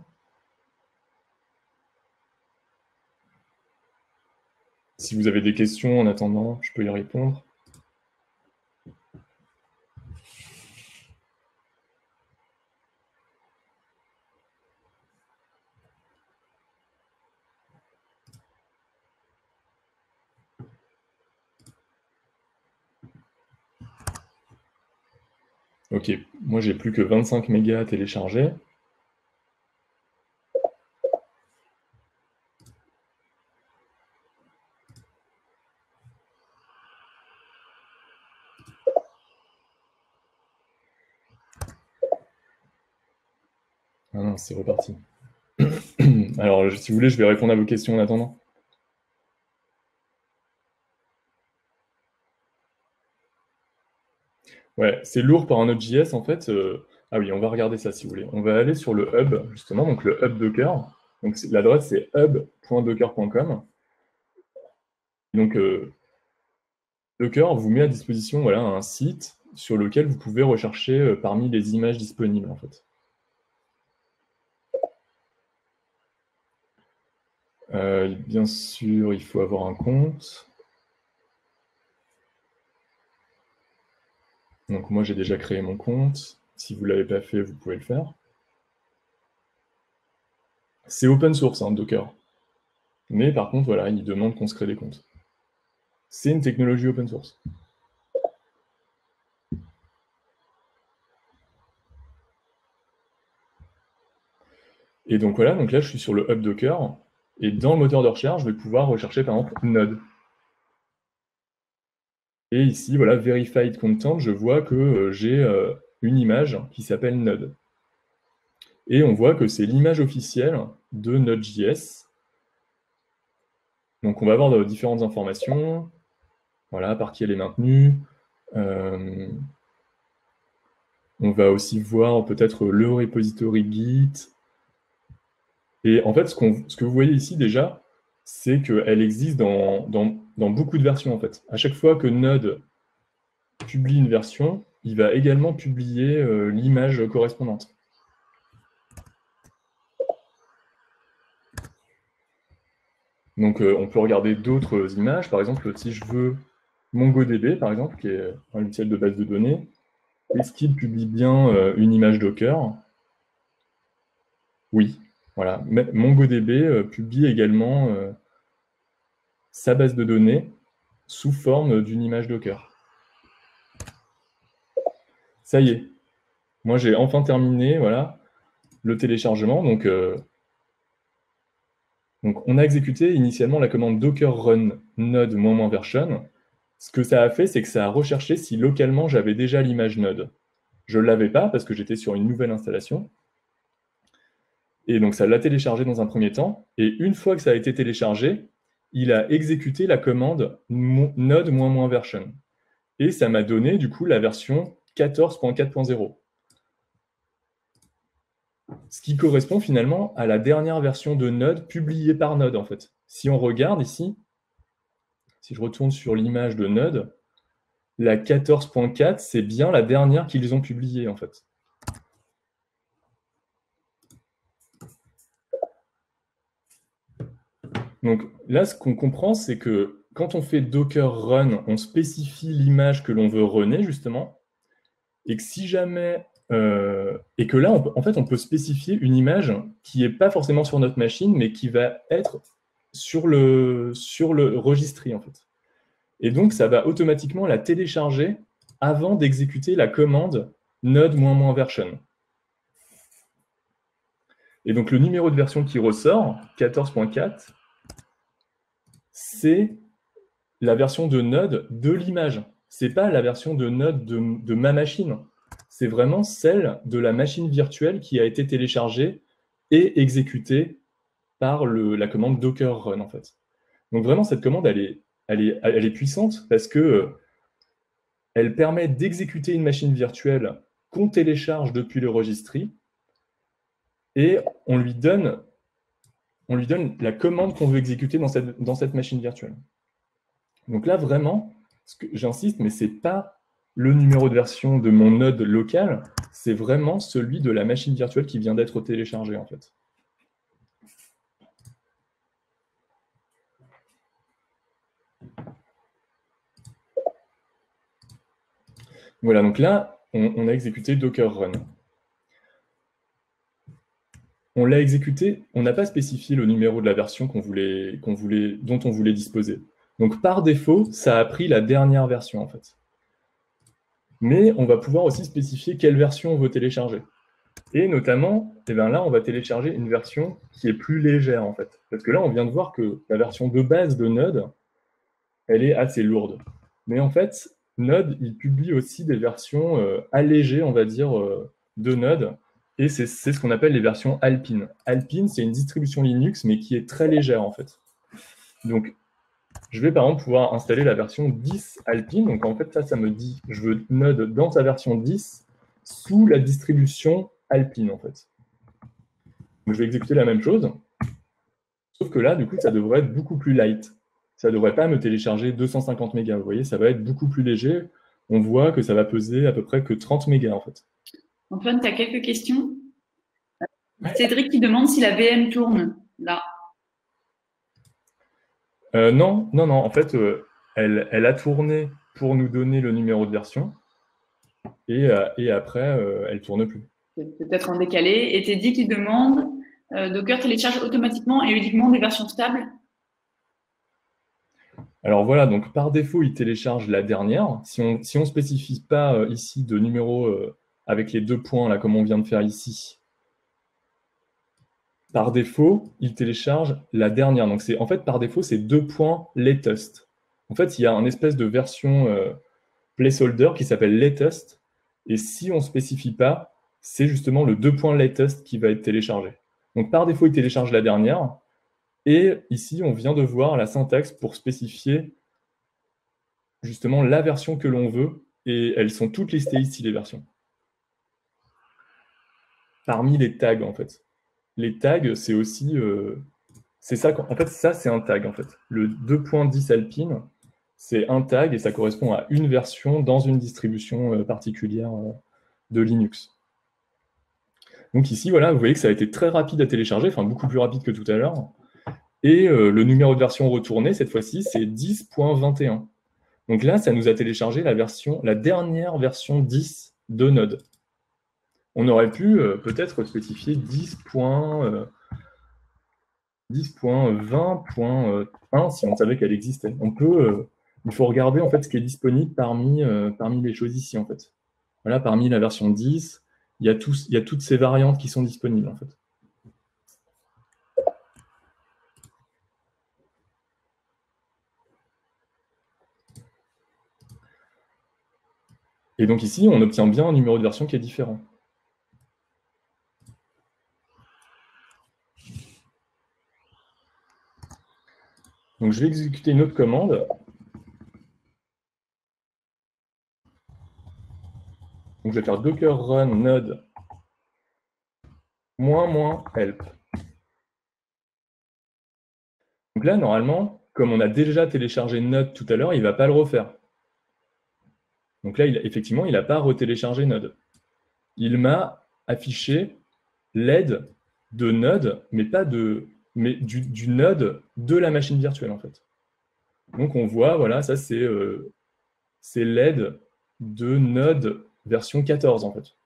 Si vous avez des questions en attendant, je peux y répondre. Ok, moi j'ai plus que 25 mégas à télécharger. Ah non, c'est reparti. Alors, si vous voulez, je vais répondre à vos questions en attendant. Ouais, c'est lourd par un Node.js, en fait. Ah oui, on va regarder ça, si vous voulez. On va aller sur le hub, justement, donc le hub Docker. Donc l'adresse, c'est hub.docker.com. Donc, Docker vous met à disposition voilà, un site sur lequel vous pouvez rechercher parmi les images disponibles, en fait. Bien sûr, il faut avoir un compte. Donc moi, j'ai déjà créé mon compte. Si vous ne l'avez pas fait, vous pouvez le faire. C'est open source, hein, Docker. Mais par contre, voilà, il demande qu'on se crée des comptes. C'est une technologie open source. Et donc voilà, donc là, je suis sur le hub Docker. Et dans le moteur de recherche, je vais pouvoir rechercher par exemple Node. Et ici, voilà, Verified Content, je vois que j'ai une image qui s'appelle Node. Et on voit que c'est l'image officielle de Node.js. Donc on va avoir différentes informations, voilà, par qui elle est maintenue. On va aussi voir peut-être le repository Git. Et en fait, ce que vous voyez ici déjà, c'est qu'elle existe dans beaucoup de versions en fait. À chaque fois que Node publie une version, il va également publier l'image correspondante. Donc on peut regarder d'autres images. Par exemple, si je veux MongoDB, par exemple, qui est un logiciel de base de données, est-ce qu'il publie bien une image Docker? Oui. Voilà. MongoDB publie également sa base de données sous forme d'une image Docker. Ça y est. Moi, j'ai enfin terminé voilà, le téléchargement. Donc, on a exécuté initialement la commande docker run node -version. Ce que ça a fait, c'est que ça a recherché si localement j'avais déjà l'image Node. Je ne l'avais pas parce que j'étais sur une nouvelle installation. Et donc ça l'a téléchargé dans un premier temps. Et une fois que ça a été téléchargé, il a exécuté la commande node -version. Et ça m'a donné du coup la version 14.4.0. Ce qui correspond finalement à la dernière version de Node publiée par Node en fait. Si on regarde ici, si je retourne sur l'image de Node, la 14.4, c'est bien la dernière qu'ils ont publiée en fait. Donc là, ce qu'on comprend, c'est que quand on fait Docker run, on spécifie l'image que l'on veut runner, justement, et que si jamais... et que là, en fait, on peut spécifier une image qui n'est pas forcément sur notre machine, mais qui va être sur le registry, en fait. Et donc, ça va automatiquement la télécharger avant d'exécuter la commande node ---- version. Et donc, le numéro de version qui ressort, 14.4, c'est la version de node de l'image. Ce n'est pas la version de node de ma machine. C'est vraiment celle de la machine virtuelle qui a été téléchargée et exécutée par la commande Docker run, en fait. Donc vraiment, cette commande, elle est puissante parce que elle permet d'exécuter une machine virtuelle qu'on télécharge depuis le registry et on lui donne la commande qu'on veut exécuter dans cette machine virtuelle. Donc là, vraiment, j'insiste, mais ce n'est pas le numéro de version de mon node local, c'est vraiment celui de la machine virtuelle qui vient d'être téléchargée, en fait. Voilà, donc là, on a exécuté Docker run. On l'a exécuté, on n'a pas spécifié le numéro de la version dont on voulait disposer. Donc par défaut, ça a pris la dernière version, en fait. Mais on va pouvoir aussi spécifier quelle version on veut télécharger. Et notamment, eh bien là, on va télécharger une version qui est plus légère, en fait. Parce que là, on vient de voir que la version de base de Node, elle est assez lourde. Mais en fait, Node, il publie aussi des versions allégées, on va dire, de Node. Et c'est ce qu'on appelle les versions Alpine. Alpine, c'est une distribution Linux, mais qui est très légère, en fait. Donc, je vais par exemple pouvoir installer la version 10 Alpine. Donc, en fait, ça me dit, je veux Node dans sa version 10 sous la distribution Alpine, en fait. Donc, je vais exécuter la même chose. Sauf que là, du coup, ça devrait être beaucoup plus light. Ça ne devrait pas me télécharger 250 mégas. Vous voyez, ça va être beaucoup plus léger. On voit que ça va peser à peu près que 30 mégas, en fait. Antoine, tu as quelques questions? Cédric qui demande si la VM tourne, là. Non. En fait, elle a tourné pour nous donner le numéro de version. Et après, elle ne tourne plus. C'est peut-être en décalé. Et Teddy qui demande, Docker télécharge automatiquement et uniquement des versions stables? Alors voilà, donc par défaut, il télécharge la dernière. Si on ne spécifie pas ici de numéro avec les 2 points, là, comme on vient de faire ici, par défaut, il télécharge la dernière. Donc en fait, par défaut, c'est 2 points latest. En fait, il y a une espèce de version placeholder qui s'appelle latest. Et si on ne spécifie pas, c'est justement le 2 points latest qui va être téléchargé. Donc par défaut, il télécharge la dernière. Et ici, on vient de voir la syntaxe pour spécifier justement la version que l'on veut. Et elles sont toutes listées ici, les versions. Parmi les tags, en fait. Les tags, c'est aussi... c'est ça, en fait, ça, c'est un tag, en fait. Le 2.10 Alpine, c'est un tag et ça correspond à une version dans une distribution particulière de Linux. Donc ici, voilà, vous voyez que ça a été très rapide à télécharger, enfin beaucoup plus rapide que tout à l'heure. Et le numéro de version retourné, cette fois-ci, c'est 10.21. Donc là, ça nous a téléchargé la dernière version 10 de Node. On aurait pu peut-être spécifier 10.20.1 si on savait qu'elle existait. Il faut regarder en fait ce qui est disponible parmi les choses ici en fait. Voilà, parmi la version 10, il y a toutes ces variantes qui sont disponibles en fait. Et donc ici, on obtient bien un numéro de version qui est différent. Donc je vais exécuter une autre commande. Donc je vais faire docker run node --help. Donc là, normalement, comme on a déjà téléchargé Node tout à l'heure, il ne va pas le refaire. Donc là, effectivement, il n'a pas retéléchargé Node. Il m'a affiché l'aide de Node, mais pas de mais du node de la machine virtuelle, en fait. Donc, on voit, voilà, ça, c'est l'aide de Node version 14, en fait.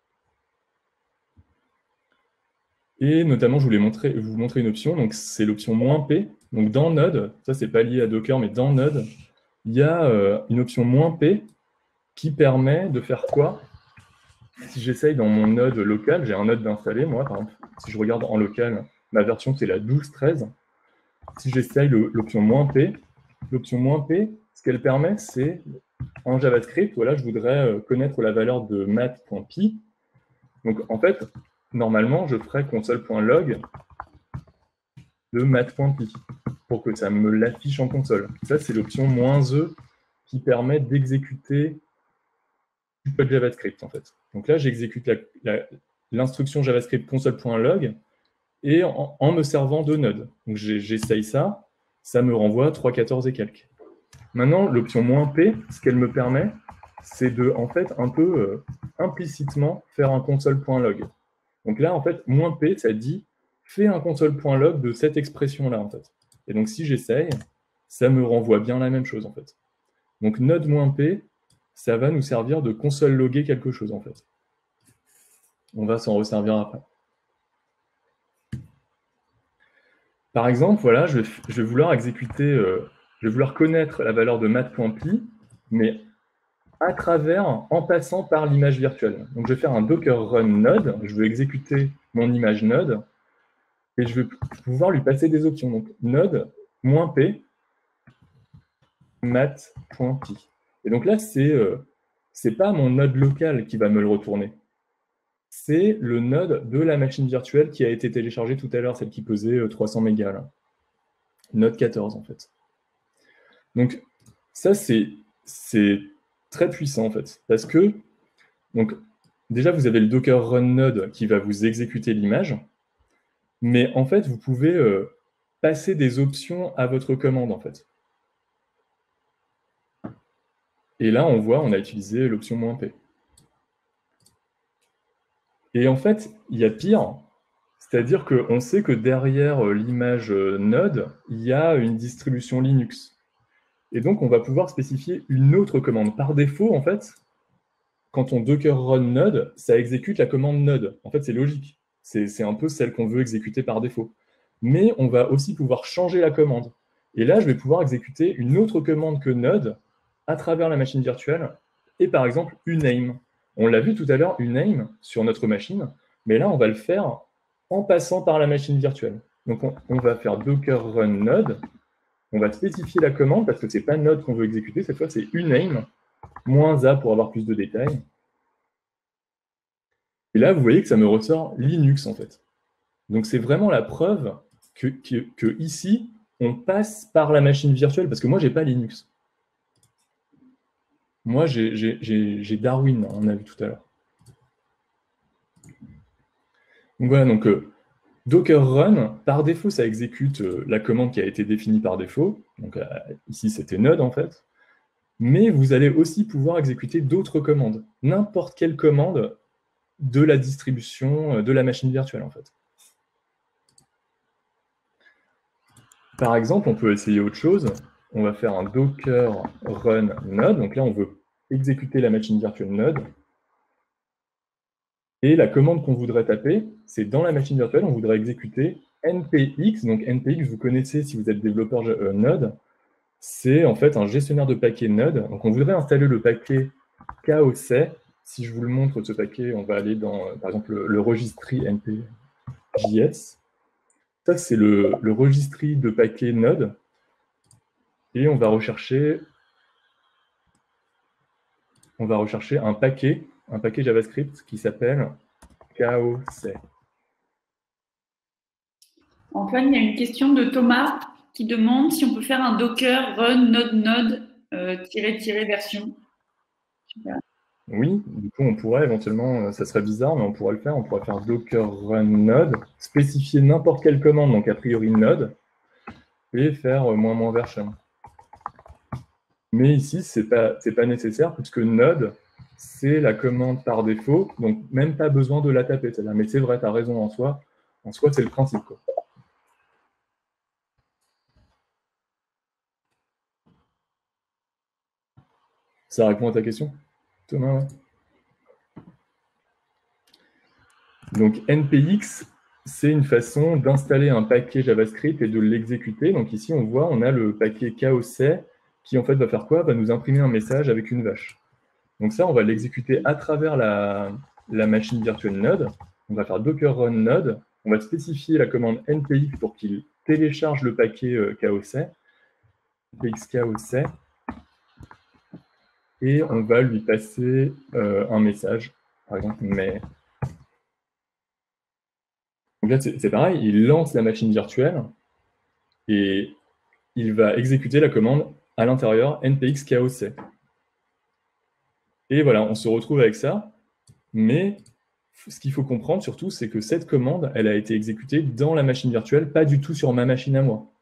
Et notamment, je voulais vous montrer une option, donc c'est l'option "-p". Donc dans Node, ça c'est pas lié à Docker, mais dans Node, il y a une option "-p" qui permet de faire quoi? Si j'essaye dans mon node local, j'ai un node d'installer, moi, par exemple, si je regarde en local, ma version c'est la 12.13. Si j'essaye l'option "-p", l'option "-p", ce qu'elle permet, c'est, en JavaScript, voilà, je voudrais connaître la valeur de math.py. Donc en fait, normalement, je ferais console.log de math.py pour que ça me l'affiche en console. Ça, c'est l'option "-e" qui permet d'exécuter du code JavaScript, en fait. Donc là, j'exécute l'instruction JavaScript console.log et en me servant de Node. Donc j'essaye ça, ça me renvoie 3.14 et quelques. Maintenant, l'option "-p", ce qu'elle me permet, c'est de, en fait, un peu implicitement faire un console.log. Donc là, en fait, "-p", ça dit fais un console.log de cette expression-là, en fait. Et donc, si j'essaye, ça me renvoie bien la même chose, en fait. Donc, node "-p", ça va nous servir de console-loguer quelque chose, en fait. On va s'en resservir après. Par exemple, voilà, je vais vouloir exécuter, je vais vouloir connaître la valeur de math.py, mais à travers, en passant par l'image virtuelle. Donc, je vais faire un docker run node, je veux exécuter mon image node, et je vais pouvoir lui passer des options. Donc, node "-p math.py. Et donc là, c'est pas mon node local qui va me le retourner. C'est le node de la machine virtuelle qui a été téléchargée tout à l'heure, celle qui pesait 300 mégas. Là. Node 14, en fait. Donc, ça, c'est très puissant, en fait. Parce que, donc, déjà, vous avez le docker run node qui va vous exécuter l'image. Mais en fait, vous pouvez passer des options à votre commande, en fait. Et là, on voit, on a utilisé l'option "-p". Et en fait, il y a pire, c'est-à-dire qu'on sait que derrière l'image Node, il y a une distribution Linux. Et donc, on va pouvoir spécifier une autre commande. Par défaut, en fait, quand on docker run Node, ça exécute la commande Node. En fait, c'est logique. C'est un peu celle qu'on veut exécuter par défaut. Mais on va aussi pouvoir changer la commande. Et là, je vais pouvoir exécuter une autre commande que Node à travers la machine virtuelle, et par exemple, uname. On l'a vu tout à l'heure, uname, sur notre machine, mais là, on va le faire en passant par la machine virtuelle. Donc, on va faire docker run node, on va spécifier la commande, parce que ce n'est pas node qu'on veut exécuter, cette fois, c'est uname, -a pour avoir plus de détails. Et là, vous voyez que ça me ressort Linux, en fait. Donc, c'est vraiment la preuve que ici, on passe par la machine virtuelle, parce que moi, je n'ai pas Linux. Moi, j'ai Darwin, on a vu tout à l'heure. Donc voilà, donc docker run, par défaut, ça exécute la commande qui a été définie par défaut. Donc ici, c'était node, en fait. Mais vous allez aussi pouvoir exécuter d'autres commandes. N'importe quelle commande de la distribution de la machine virtuelle, en fait. Par exemple, on peut essayer autre chose. On va faire un docker run node. Donc là, on veut exécuter la machine virtuelle node. Et la commande qu'on voudrait taper, c'est dans la machine virtuelle, on voudrait exécuter npx. Donc npx, vous connaissez si vous êtes développeur Node, c'est en fait un gestionnaire de paquets Node. Donc on voudrait installer le paquet KOC. Si je vous le montre, ce paquet, on va aller dans, par exemple, le registry npjs. Ça, c'est le registry de paquets Node. Et on va rechercher un paquet JavaScript qui s'appelle KOC. Antoine, il y a une question de Thomas qui demande si on peut faire un docker run node version. Super. Oui, du coup, on pourrait éventuellement, ça serait bizarre, mais on pourrait le faire. On pourrait faire docker run node, spécifier n'importe quelle commande, donc a priori node, et faire ---- version. Mais ici, c'est pas nécessaire, puisque node, c'est la commande par défaut, donc même pas besoin de la taper. Mais c'est vrai, tu as raison en soi. En soi, c'est le principe, quoi. Ça répond à ta question, Thomas? Ouais. Donc npx, c'est une façon d'installer un paquet JavaScript et de l'exécuter. Donc ici, on voit, on a le paquet KOC qui en fait va faire quoi? Va nous imprimer un message avec une vache. Donc ça, on va l'exécuter à travers la machine virtuelle Node. On va faire docker run Node. On va spécifier la commande npx pour qu'il télécharge le paquet KOC, npx KOC, et on va lui passer un message, par exemple, mais... Donc là, c'est pareil, il lance la machine virtuelle et il va exécuter la commande à l'intérieur npx KOC. Et voilà, on se retrouve avec ça, mais ce qu'il faut comprendre surtout, c'est que cette commande, elle a été exécutée dans la machine virtuelle, pas du tout sur ma machine à moi.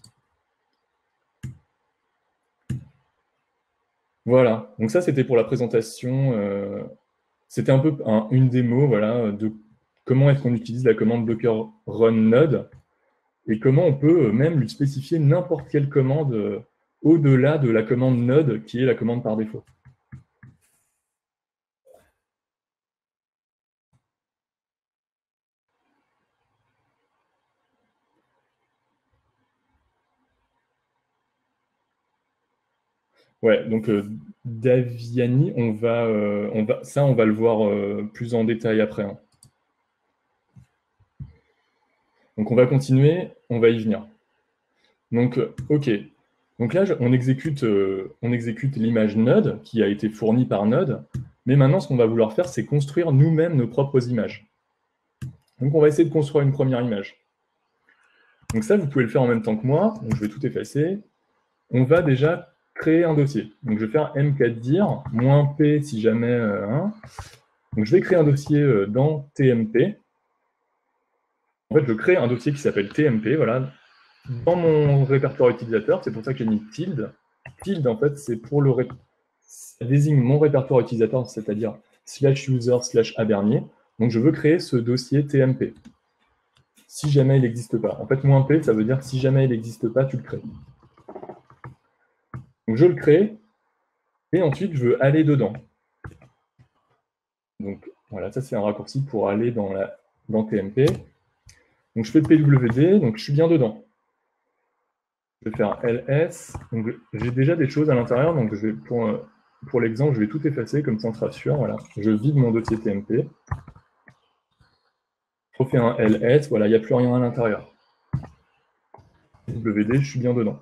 Voilà, donc ça c'était pour la présentation, c'était un peu une démo voilà, de comment est-ce qu'on utilise la commande docker run node et comment on peut même lui spécifier n'importe quelle commande au-delà de la commande node qui est la commande par défaut. Ouais, donc Daviani, on va le voir plus en détail après. Hein. Donc on va continuer, on va y venir. Donc, ok. Donc là, on exécute l'image Node qui a été fournie par Node, mais maintenant, ce qu'on va vouloir faire, c'est construire nous-mêmes nos propres images. Donc on va essayer de construire une première image. Donc ça, vous pouvez le faire en même temps que moi. Donc je vais tout effacer. On va déjà créer un dossier. Donc je vais faire mkdir -p si jamais Donc je vais créer un dossier dans tmp. En fait, je crée un dossier qui s'appelle tmp, voilà, dans mon répertoire utilisateur. C'est pour ça que j'ai mis tilde. Tilde, en fait, c'est pour ça désigne mon répertoire utilisateur, c'est-à-dire /user/abernier. Donc je veux créer ce dossier tmp. Si jamais il n'existe pas. En fait, -p, ça veut dire que si jamais il n'existe pas, tu le crées. Donc je le crée, et ensuite je veux aller dedans. Donc voilà, ça c'est un raccourci pour aller dans tmp. Donc je fais pwd, donc je suis bien dedans. Je vais faire ls, donc j'ai déjà des choses à l'intérieur, donc je vais, pour l'exemple, je vais tout effacer, comme ça on sera sûr. Voilà. Je vide mon dossier tmp. Je refais un ls, voilà, il n'y a plus rien à l'intérieur. pwd, je suis bien dedans.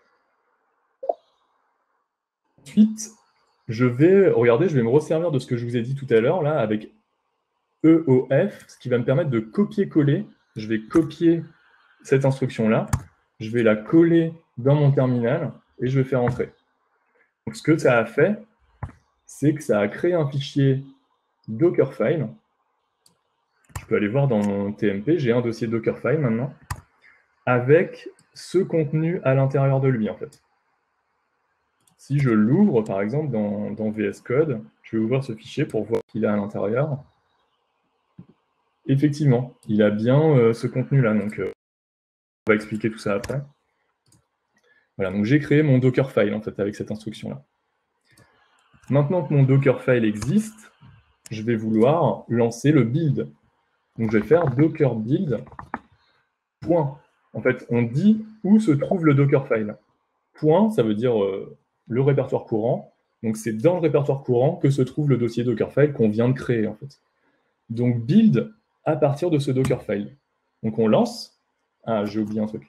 Ensuite, je vais me resservir de ce que je vous ai dit tout à l'heure, là, avec EOF, ce qui va me permettre de copier-coller. Je vais copier cette instruction-là, je vais la coller dans mon terminal, et je vais faire entrer. Donc, ce que ça a fait, c'est que ça a créé un fichier Dockerfile. Je peux aller voir dans mon TMP, j'ai un dossier Dockerfile maintenant, avec ce contenu à l'intérieur de lui, en fait. Si je l'ouvre, par exemple, dans VS Code, je vais ouvrir ce fichier pour voir qu'il a à l'intérieur. Effectivement, il a bien ce contenu-là. Donc, on va expliquer tout ça après. Voilà, donc j'ai créé mon Dockerfile, en fait, avec cette instruction-là. Maintenant que mon Dockerfile existe, je vais vouloir lancer le build. Donc, je vais faire docker build. Point. En fait, on dit où se trouve le Dockerfile. Point, ça veut dire le répertoire courant. Donc, c'est dans le répertoire courant que se trouve le dossier Dockerfile qu'on vient de créer, en fait. Donc, build à partir de ce Dockerfile. Donc, on lance. Ah, j'ai oublié un truc.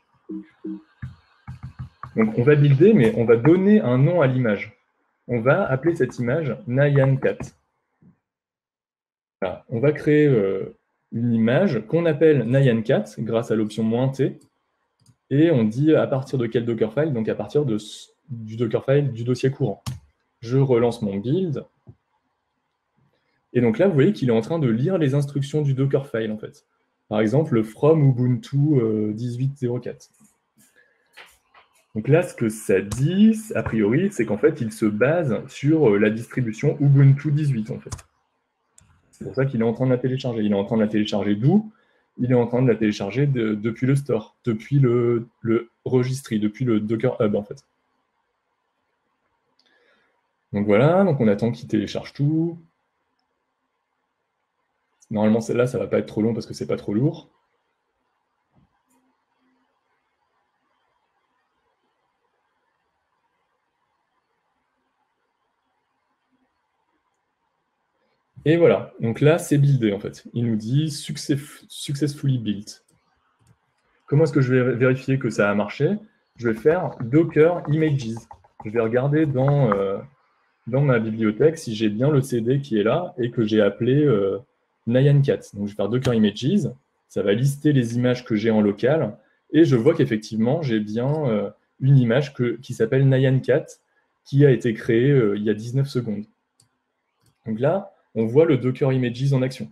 Donc, on va builder, mais on va donner un nom à l'image. On va appeler cette image Nyan4. Voilà. On va créer une image qu'on appelle Nyan4 grâce à l'option -t. Et on dit à partir de quel Dockerfile? Donc, à partir du Dockerfile du dossier courant. Je relance mon build. Et donc là, vous voyez qu'il est en train de lire les instructions du Dockerfile, en fait. Par exemple, le from Ubuntu 18.04. Donc là, ce que ça dit, a priori, c'est qu'en fait, il se base sur la distribution Ubuntu 18, en fait. C'est pour ça qu'il est en train de la télécharger. Il est en train de la télécharger d'où? Il est en train de la télécharger depuis le store, depuis le registry, depuis le Docker Hub, en fait. Donc voilà, donc on attend qu'il télécharge tout. Normalement, celle-là, ça ne va pas être trop long parce que c'est pas trop lourd. Et voilà, donc là, c'est buildé en fait. Il nous dit successfully built. Comment est-ce que je vais vérifier que ça a marché? Je vais faire Docker Images. Je vais regarder dans ma bibliothèque si j'ai bien le CD qui est là et que j'ai appelé Nyan4. Donc je vais faire Docker Images, ça va lister les images que j'ai en local, et je vois qu'effectivement, j'ai bien une image qui s'appelle Nyan4, qui a été créée il y a 19 secondes. Donc là, on voit le Docker Images en action.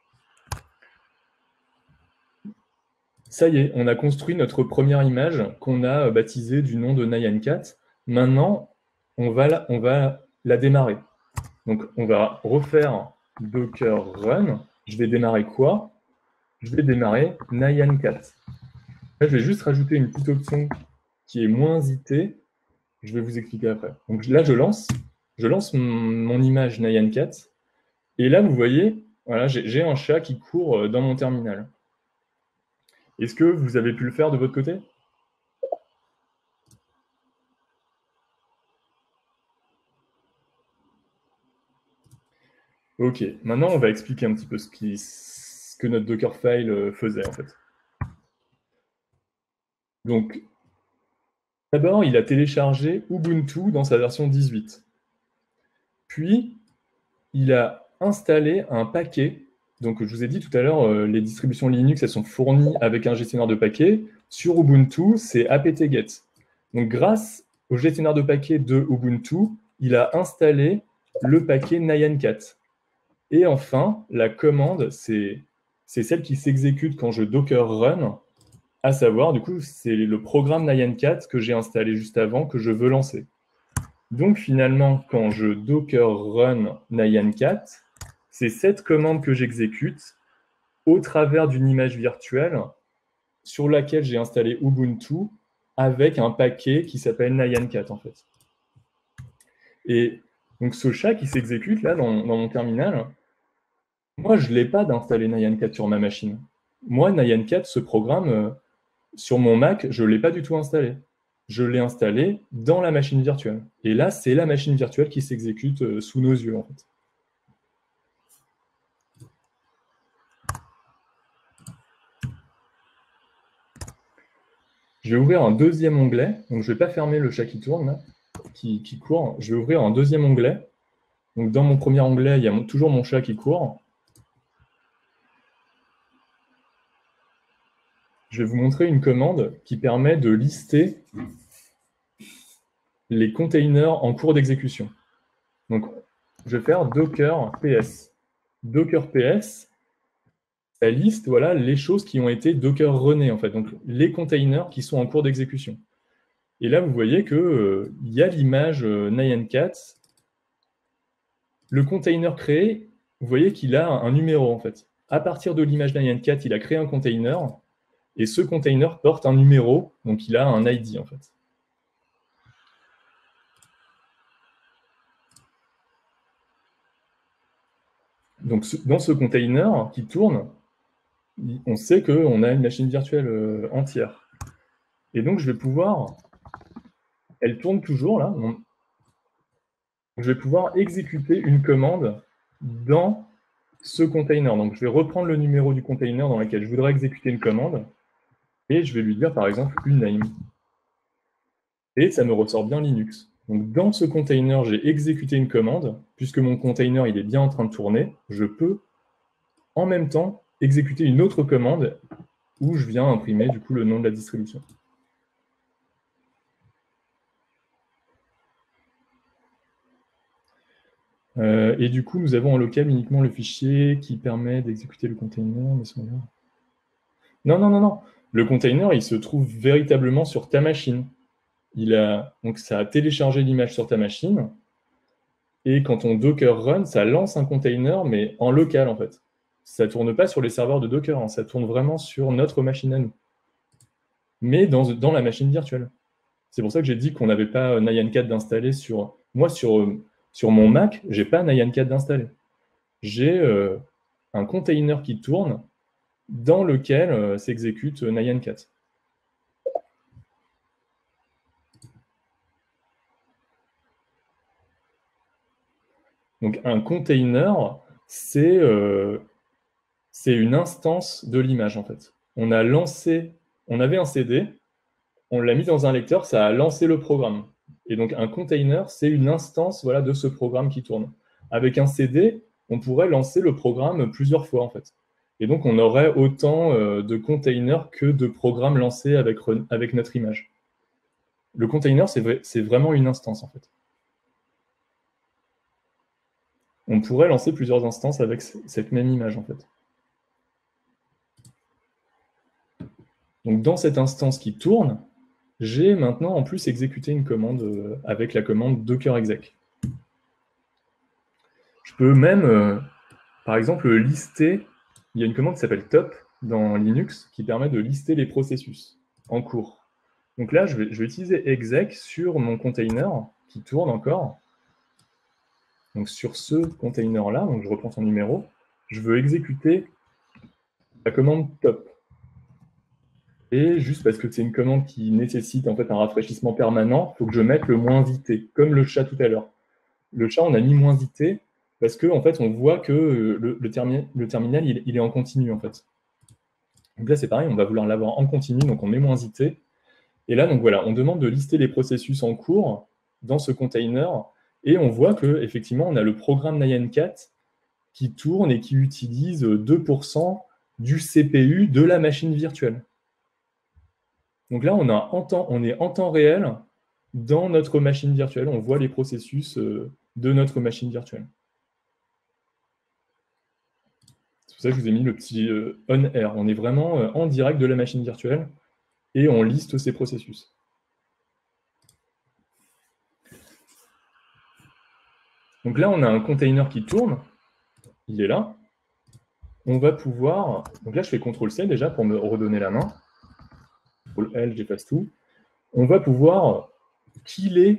Ça y est, on a construit notre première image qu'on a baptisée du nom de Nyan4. Maintenant, on va la démarrer. Donc, on va refaire Docker Run. Je vais démarrer quoi? Je vais démarrer Nyan4. Là, je vais juste rajouter une petite option qui est moins IT. Je vais vous expliquer après. Donc là, je lance mon image Nyan4. Et là, vous voyez, voilà, j'ai un chat qui court dans mon terminal. Est-ce que vous avez pu le faire de votre côté? Ok, maintenant on va expliquer un petit peu ce que notre Dockerfile faisait en fait. Donc, d'abord, il a téléchargé Ubuntu dans sa version 18. Puis, il a installé un paquet. Donc, je vous ai dit tout à l'heure, les distributions Linux, elles sont fournies avec un gestionnaire de paquets. Sur Ubuntu, c'est apt-get. Donc, grâce au gestionnaire de paquets de Ubuntu, il a installé le paquet Nyan4. Et enfin, la commande, c'est celle qui s'exécute quand je Docker Run, à savoir, du coup, c'est le programme Nyan4 que j'ai installé juste avant, que je veux lancer. Donc, finalement, quand je Docker Run Nyan4, c'est cette commande que j'exécute au travers d'une image virtuelle sur laquelle j'ai installé Ubuntu avec un paquet qui s'appelle Nyan4, en fait. Et donc, ce chat qui s'exécute là dans mon terminal, moi, je ne l'ai pas d'installer Nyan4 sur ma machine. Moi, Nyan4, ce programme, sur mon Mac, je ne l'ai pas du tout installé. Je l'ai installé dans la machine virtuelle. Et là, c'est la machine virtuelle qui s'exécute sous nos yeux, en fait. Je vais ouvrir un deuxième onglet. Donc, je ne vais pas fermer le chat qui tourne, là, qui court. Je vais ouvrir un deuxième onglet. Donc, dans mon premier onglet, il y a toujours mon chat qui court. Je vais vous montrer une commande qui permet de lister les containers en cours d'exécution. Donc, je vais faire Docker PS. Docker PS, ça liste voilà, les choses qui ont été Docker runnées, en fait, donc les containers qui sont en cours d'exécution. Et là, vous voyez qu'il y a l'image Nyan4. Le container créé, vous voyez qu'il a un numéro, en fait. À partir de l'image Nyan4, il a créé un container, et ce container porte un numéro, donc il a un ID, en fait. Donc, dans ce container qui tourne, on sait qu'on a une machine virtuelle entière. Et donc, je vais pouvoir... Elle tourne toujours, là. Je vais pouvoir exécuter une commande dans ce container. Donc, je vais reprendre le numéro du container dans lequel je voudrais exécuter une commande. Et je vais lui dire, par exemple, une name. Et ça me ressort bien Linux. Donc, dans ce container, j'ai exécuté une commande. Puisque mon container il est bien en train de tourner, je peux, en même temps, exécuter une autre commande où je viens imprimer, du coup, le nom de la distribution. Et du coup, nous avons en local uniquement le fichier qui permet d'exécuter le container. Non. Le container, il se trouve véritablement sur ta machine. Donc, ça a téléchargé l'image sur ta machine. Et quand on Docker Run, ça lance un container, mais en local, en fait. Ça ne tourne pas sur les serveurs de Docker, hein, ça tourne vraiment sur notre machine à nous. Mais dans la machine virtuelle. C'est pour ça que j'ai dit qu'on n'avait pas Nyan4 d'installer sur... Moi, sur Sur mon Mac, je n'ai pas Nyan4 d'installé. J'ai un container qui tourne dans lequel s'exécute Nyan4. Donc un container, c'est une instance de l'image en fait. On avait un CD, on l'a mis dans un lecteur, ça a lancé le programme. Et donc un container, c'est une instance voilà, de ce programme qui tourne. Avec un CD, on pourrait lancer le programme plusieurs fois en fait. Et donc on aurait autant de containers que de programmes lancés avec notre image. Le container, c'est vraiment une instance en fait. On pourrait lancer plusieurs instances avec cette même image en fait. Donc dans cette instance qui tourne, j'ai maintenant en plus exécuté une commande avec la commande docker exec. Je peux même, par exemple, lister, il y a une commande qui s'appelle top dans Linux qui permet de lister les processus en cours. Donc là, je vais utiliser exec sur mon container qui tourne encore. Donc sur ce container-là, donc je reprends son numéro, je veux exécuter la commande top. Et juste parce que c'est une commande qui nécessite en fait un rafraîchissement permanent, il faut que je mette le -it, comme le chat tout à l'heure. Le chat, on a mis -it parce qu'en fait, on voit que le terminal, il est en continu en fait. Donc là, c'est pareil, on va vouloir l'avoir en continu, donc on met -it. Et là, donc voilà, on demande de lister les processus en cours dans ce container, et on voit qu'effectivement, on a le programme Nyan4 qui tourne et qui utilise 2% du CPU de la machine virtuelle. Donc là, on est en temps réel dans notre machine virtuelle. On voit les processus de notre machine virtuelle. C'est pour ça que je vous ai mis le petit on-air. On est vraiment en direct de la machine virtuelle et on liste ces processus. Donc là, on a un container qui tourne. Il est là. On va pouvoir... Donc là, je fais CTRL-C déjà pour me redonner la main. CTRL-L, j'efface tout. On va pouvoir killer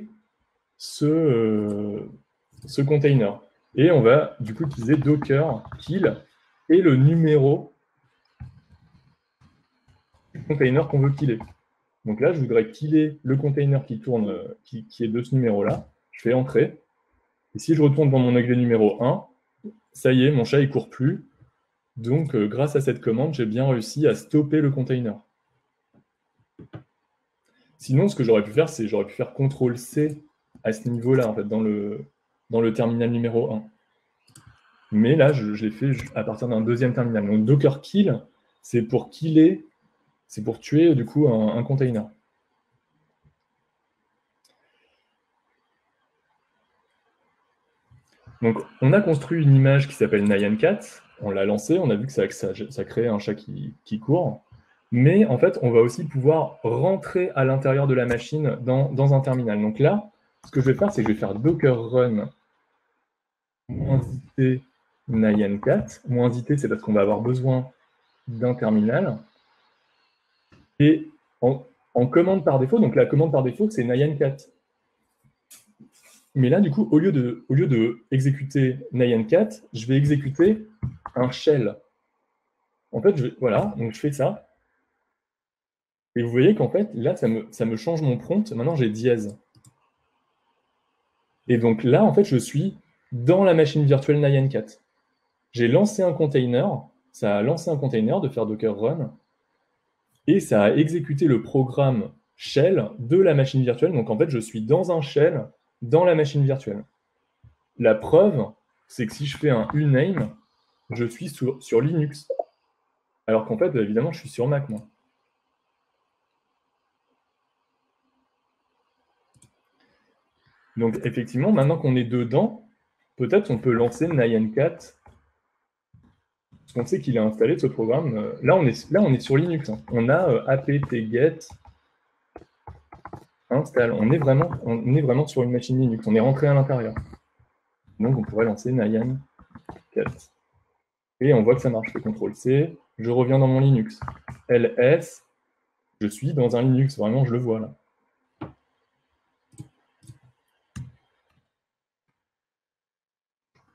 ce container. Et on va du coup utiliser docker kill et le numéro du container qu'on veut killer. Donc là, je voudrais killer le container qui tourne, qui est de ce numéro-là. Je fais entrer. Et si je retourne dans mon onglet numéro 1, ça y est, mon chat ne court plus. Donc, grâce à cette commande, j'ai bien réussi à stopper le container. Sinon, ce que j'aurais pu faire, c'est j'aurais pu faire CTRL-C à ce niveau-là, en fait, dans le terminal numéro 1. Mais là, je l'ai fait à partir d'un deuxième terminal. Donc, docker kill, c'est pour killer, c'est pour tuer, du coup, un container. Donc, on a construit une image qui s'appelle Nyan4. On l'a lancée, on a vu que ça crée un chat qui court. Mais en fait, on va aussi pouvoir rentrer à l'intérieur de la machine dans un terminal. Donc là, ce que je vais faire, c'est que je vais faire docker run -it Nyan4. -it, c'est parce qu'on va avoir besoin d'un terminal. Et en commande par défaut, donc la commande par défaut, c'est Nyan4. Mais là, du coup, au lieu de exécuter Nyan4, je vais exécuter un shell. En fait, voilà, donc je fais ça. Et vous voyez qu'en fait, là, ça me change mon prompt. Maintenant, j'ai dièse. Et donc là, en fait, je suis dans la machine virtuelle Nyan4. J'ai lancé un container, ça a lancé un container de faire docker run, et ça a exécuté le programme shell de la machine virtuelle. Donc en fait, je suis dans un shell dans la machine virtuelle. La preuve, c'est que si je fais un uname, je suis sur Linux. Alors qu'en fait, évidemment, je suis sur Mac, moi. Donc effectivement, maintenant qu'on est dedans, peut-être on peut lancer Nyan4. Parce qu'on sait qu'il est installé ce programme. Là, on est sur Linux. Hein. On a apt-get install. On est vraiment sur une machine Linux. On est rentré à l'intérieur. Donc, on pourrait lancer Nyan4. Et on voit que ça marche. Je fais CTRL-C. Je reviens dans mon Linux. ls. Je suis dans un Linux. Vraiment, je le vois là.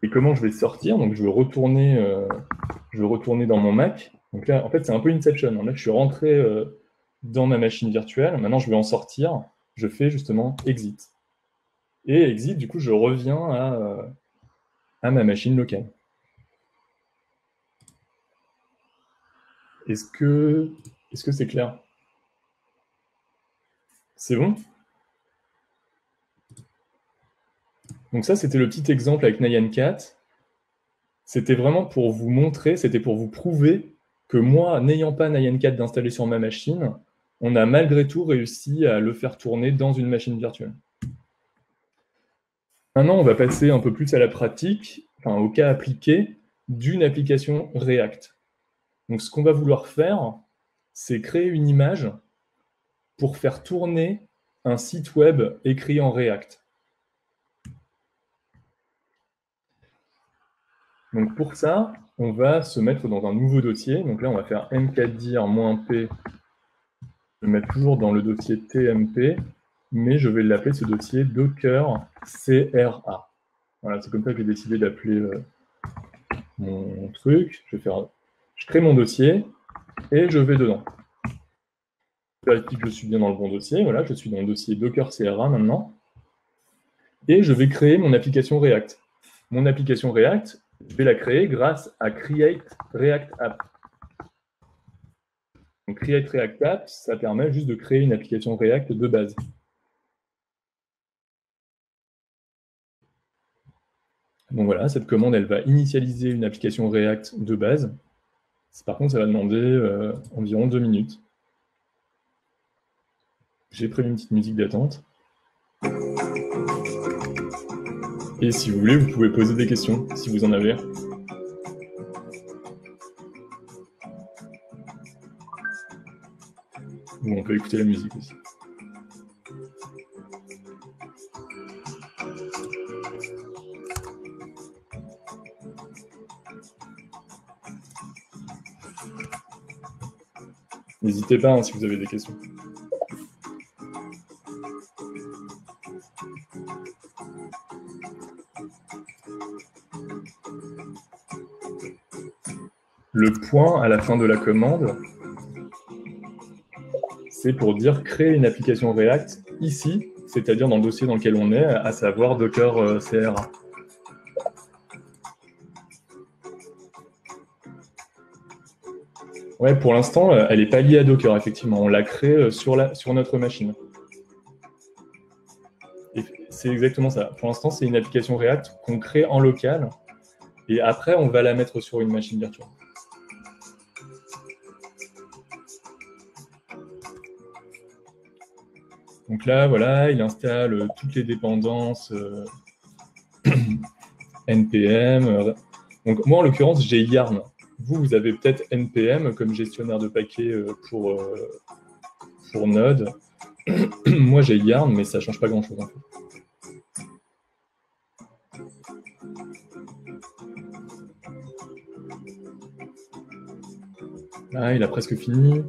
Et comment je vais sortir? Donc, je vais retourner dans mon Mac. Donc là, en fait, c'est un peu Inception. Là, je suis rentré dans ma machine virtuelle. Maintenant, je vais en sortir. Je fais justement Exit. Et Exit, du coup, je reviens à ma machine locale. Est-ce que c'est clair? C'est bon? Donc ça, c'était le petit exemple avec Nyan Cat. C'était vraiment pour vous montrer, c'était pour vous prouver que moi, n'ayant pas Nyan Cat d'installer sur ma machine, on a malgré tout réussi à le faire tourner dans une machine virtuelle. Maintenant, on va passer un peu plus à la pratique, enfin, au cas appliqué d'une application React. Donc ce qu'on va vouloir faire, c'est créer une image pour faire tourner un site web écrit en React. Donc pour ça, on va se mettre dans un nouveau dossier. Donc là, on va faire mkdir-p. Je vais mettre toujours dans le dossier tmp, mais je vais l'appeler ce dossier docker cra. Voilà, c'est comme ça que j'ai décidé d'appeler mon truc. Je crée mon dossier et je vais dedans. Je vérifie que je suis bien dans le bon dossier. Voilà, je suis dans le dossier docker cra maintenant. Et je vais créer mon application React. Mon application React, je vais la créer grâce à Create React App. Donc Create React App, ça permet juste de créer une application React de base. Donc voilà, cette commande, elle va initialiser une application React de base. Par contre, ça va demander environ 2 minutes. J'ai prévu une petite musique d'attente. Et si vous voulez, vous pouvez poser des questions, si vous en avez. Ou on peut écouter la musique aussi. N'hésitez pas si vous avez des questions. Le point à la fin de la commande, c'est pour dire créer une application React ici, c'est-à-dire dans le dossier dans lequel on est, à savoir Docker CRA. Ouais, pour l'instant, elle n'est pas liée à Docker, effectivement. On l'a créée sur notre machine. C'est exactement ça. Pour l'instant, c'est une application React qu'on crée en local, et après, on va la mettre sur une machine virtuelle. Donc là, voilà, il installe toutes les dépendances NPM. Donc moi, en l'occurrence, j'ai Yarn. Vous avez peut-être NPM comme gestionnaire de paquets pour Node. Moi, j'ai Yarn, mais ça ne change pas grand-chose. En fait. Ah, il a presque fini.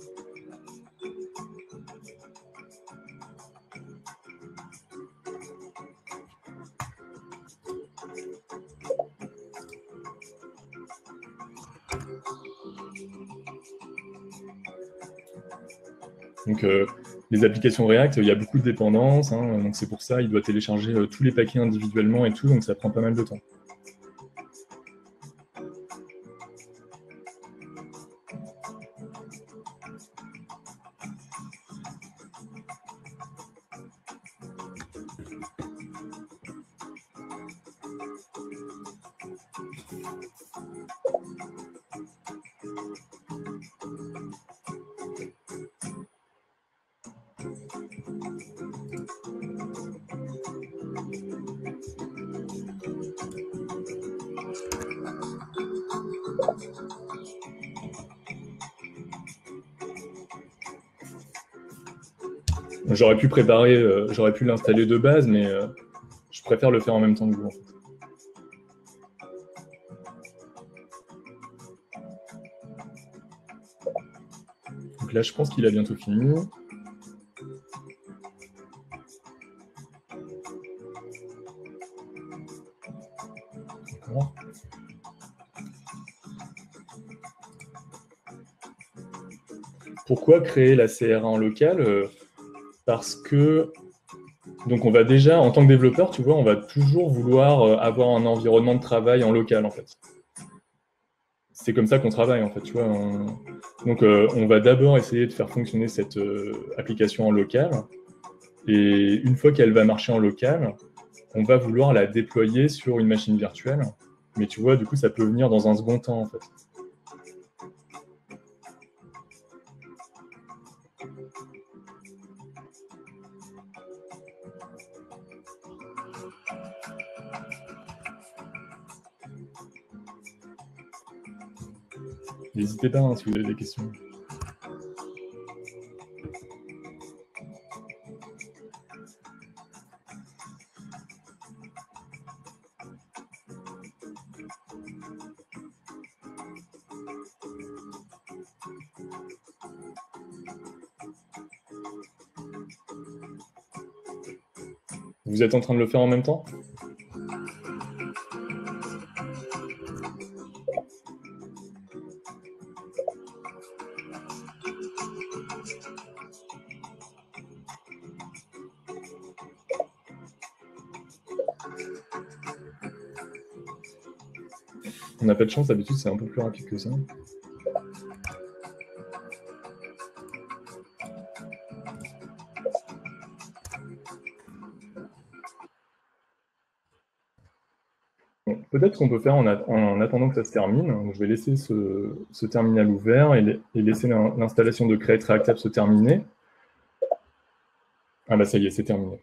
Donc, les applications React, il y a beaucoup de dépendances, hein, donc c'est pour ça il doit télécharger tous les paquets individuellement et tout, donc ça prend pas mal de temps. J'aurais pu j'aurais pu l'installer de base, mais je préfère le faire en même temps que vous. En fait. Donc là, je pense qu'il a bientôt fini. Pourquoi créer la CRA en local? Parce que donc on va déjà, en tant que développeur, tu vois, on va toujours vouloir avoir un environnement de travail en local, en fait. C'est comme ça qu'on travaille, en fait, tu vois. Donc on va d'abord essayer de faire fonctionner cette application en local. Et une fois qu'elle va marcher en local, on va vouloir la déployer sur une machine virtuelle. Mais tu vois, du coup, ça peut venir dans un second temps, en fait. N'hésitez pas hein, si vous avez des questions. Vous êtes en train de le faire en même temps? On n'a pas de chance, d'habitude c'est un peu plus rapide que ça. Bon, peut-être qu'on peut faire en attendant que ça se termine. Donc, je vais laisser ce terminal ouvert et laisser l'installation de Create React App se terminer. Ah bah ça y est, c'est terminé.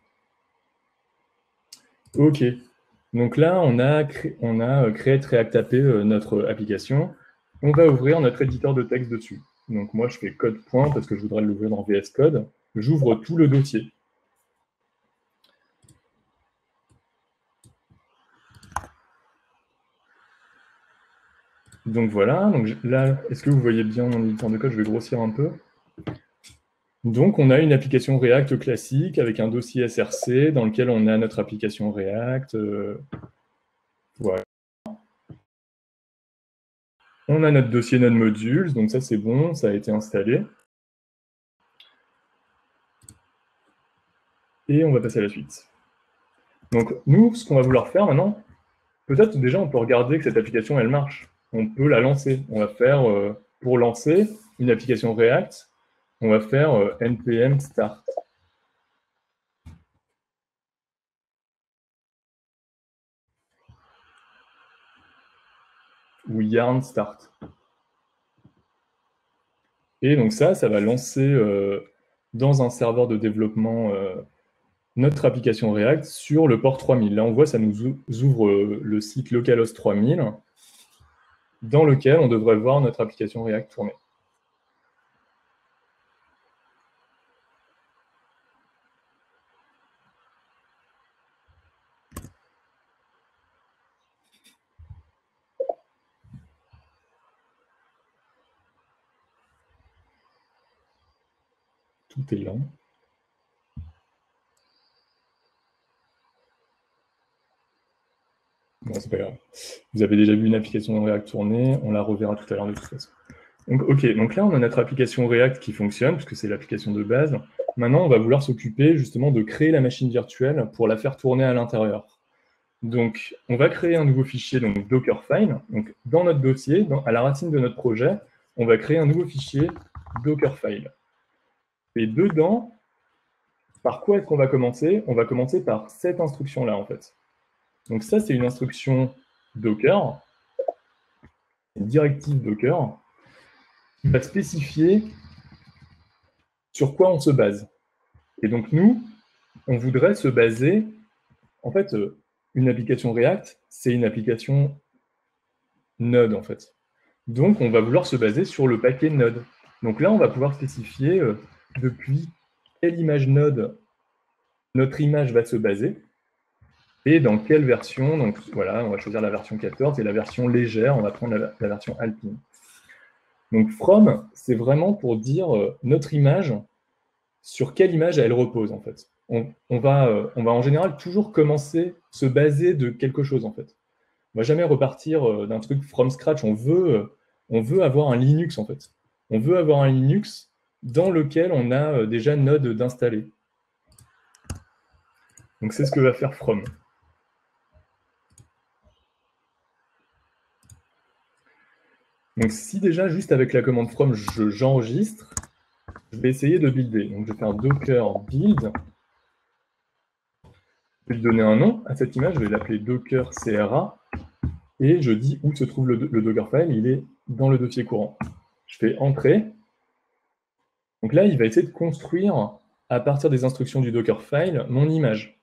Ok. Donc là, on a Create React App, notre application. On va ouvrir notre éditeur de texte dessus. Donc moi, je fais code point parce que je voudrais l'ouvrir dans VS Code. J'ouvre tout le dossier. Donc voilà, donc là, est-ce que vous voyez bien mon éditeur de code? Je vais grossir un peu. Donc on a une application React classique avec un dossier SRC dans lequel on a notre application React. Voilà. On a notre dossier Node Modules, donc ça c'est bon, ça a été installé. Et on va passer à la suite. Donc nous, ce qu'on va vouloir faire maintenant, peut-être déjà on peut regarder que cette application elle marche. On peut la lancer. On va faire, pour lancer une application React, on va faire npm start. Ou yarn start. Et donc ça va lancer dans un serveur de développement notre application React sur le port 3000. Là, on voit, ça nous ouvre le site localhost 3000 dans lequel on devrait voir notre application React tourner. Tout est lent. Bon, c'est pas grave. Vous avez déjà vu une application React tourner, on la reverra tout à l'heure de toute façon. Donc, ok, donc là, on a notre application React qui fonctionne, puisque c'est l'application de base. Maintenant, on va vouloir s'occuper justement de créer la machine virtuelle pour la faire tourner à l'intérieur. Donc, on va créer un nouveau fichier, donc Dockerfile. Donc, dans notre dossier, à la racine de notre projet, on va créer un nouveau fichier Dockerfile. Et dedans, par quoi est-ce qu'on va commencer? On va commencer par cette instruction-là, en fait. Donc ça, c'est une instruction Docker, une directive Docker, qui va spécifier sur quoi on se base. Et donc nous, on voudrait se baser, en fait, une application React, c'est une application Node, en fait. Donc on va vouloir se baser sur le paquet Node. Donc là, on va pouvoir spécifier depuis quelle image Node notre image va se baser, et dans quelle version. Donc voilà, on va choisir la version 14 et la version légère, on va prendre la version alpine. Donc from, c'est vraiment pour dire notre image, sur quelle image elle repose en fait. On va en général toujours commencer, se baser de quelque chose en fait. On va jamais repartir d'un truc from scratch. On veut avoir un Linux, en fait. On veut avoir un Linux dans lequel on a déjà Node d'installer. Donc, c'est ce que va faire from. Donc, si déjà, juste avec la commande from, j'enregistre, je vais essayer de builder. Donc, je vais faire docker build. Je vais lui donner un nom à cette image. Je vais l'appeler docker CRA. Et je dis où se trouve le Dockerfile. Il est dans le dossier courant. Je fais entrer. Donc là, il va essayer de construire, à partir des instructions du Dockerfile, mon image.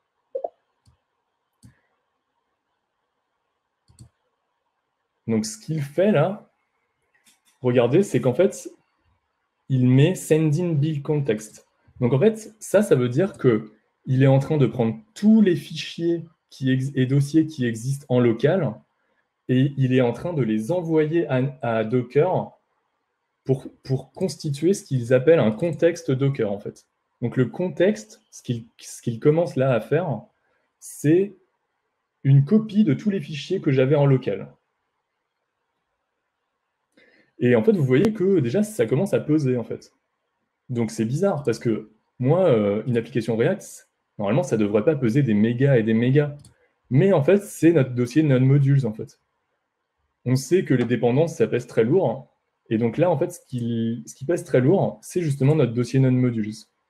Donc ce qu'il fait là, regardez, c'est qu'en fait, il met sending build context. Donc en fait, ça veut dire qu'il est en train de prendre tous les fichiers et dossiers qui existent en local et il est en train de les envoyer à Docker pour constituer ce qu'ils appellent un contexte Docker, en fait. Donc le contexte, ce qu'il commence là à faire, c'est une copie de tous les fichiers que j'avais en local. Et en fait, vous voyez que déjà, ça commence à peser, en fait. Donc c'est bizarre, parce que moi, une application React, normalement, ça ne devrait pas peser des mégas et des mégas. Mais en fait, c'est notre dossier Node Modules, en fait. On sait que les dépendances, ça pèse très lourd. Et donc là, en fait, ce qui pèse très lourd, c'est justement notre dossier Node Modules.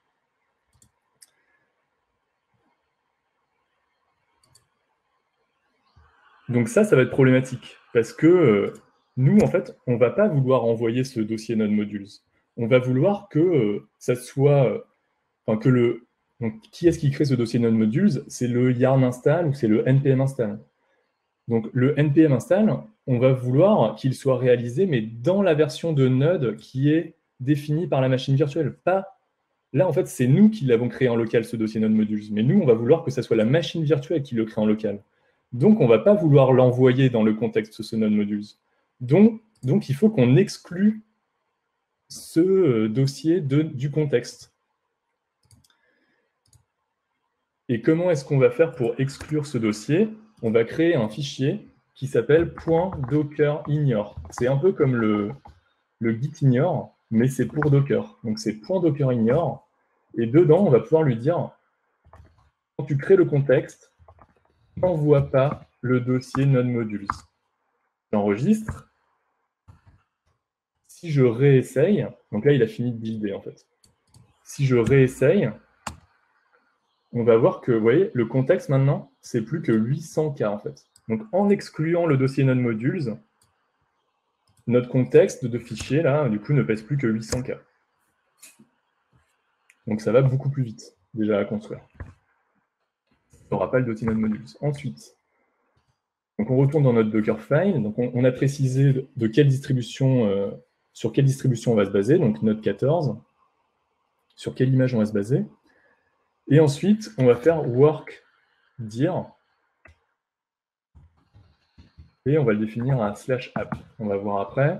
Donc ça va être problématique, parce que nous, en fait, on ne va pas vouloir envoyer ce dossier Node Modules. On va vouloir que ça soit... donc, qui est-ce qui crée ce dossier Node Modules? C'est le yarn install ou c'est le npm install. Donc le npm install, on va vouloir qu'il soit réalisé, mais dans la version de Node qui est définie par la machine virtuelle. Pas... Là, en fait, c'est nous qui l'avons créé en local, ce dossier Node Modules. Mais nous, on va vouloir que ce soit la machine virtuelle qui le crée en local. Donc, on ne va pas vouloir l'envoyer dans le contexte, ce Node Modules. Donc il faut qu'on exclue ce dossier du contexte. Et comment est-ce qu'on va faire pour exclure ce dossier? On va créer un fichier qui s'appelle .dockerignore. C'est un peu comme le gitignore, mais c'est pour Docker. Donc c'est .dockerignore. Et dedans, on va pouvoir lui dire, quand tu crées le contexte, n'envoie pas le dossier Node Modules. J'enregistre. Si je réessaye, donc là, il a fini de builder, en fait. Si je réessaye, on va voir que, vous voyez, le contexte, maintenant, c'est plus que 800K, en fait. Donc, en excluant le dossier Node Modules, notre contexte de fichier, là, du coup, ne pèse plus que 800K. Donc, ça va beaucoup plus vite, déjà, à construire. On n'aura pas le dossier Node Modules. Ensuite, donc on retourne dans notre Dockerfile. Donc, on a précisé de quelle distribution, sur quelle distribution on va se baser, donc Node 14, sur quelle image on va se baser. Et ensuite, on va faire work dir, et on va le définir à /app. On va voir après.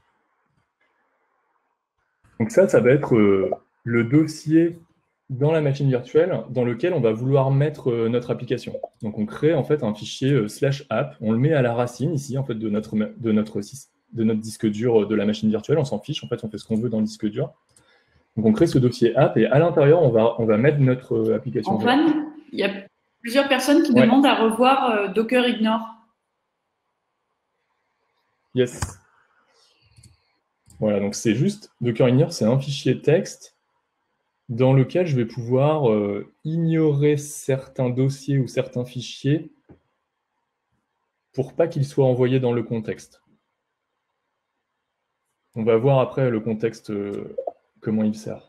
Donc ça va être le dossier dans la machine virtuelle dans lequel on va vouloir mettre notre application. Donc on crée en fait un fichier /app, on le met à la racine ici en fait de notre disque dur de la machine virtuelle, on s'en fiche, en fait on fait ce qu'on veut dans le disque dur. Donc on crée ce dossier app et à l'intérieur on va mettre notre application. Antoine, il y a plusieurs personnes qui demandent à revoir Docker Ignore. Yes. Voilà, donc c'est juste, Docker Ignore, c'est un fichier texte dans lequel je vais pouvoir ignorer certains dossiers ou certains fichiers pour pas qu'ils soient envoyés dans le contexte. On va voir après le contexte, comment il sert.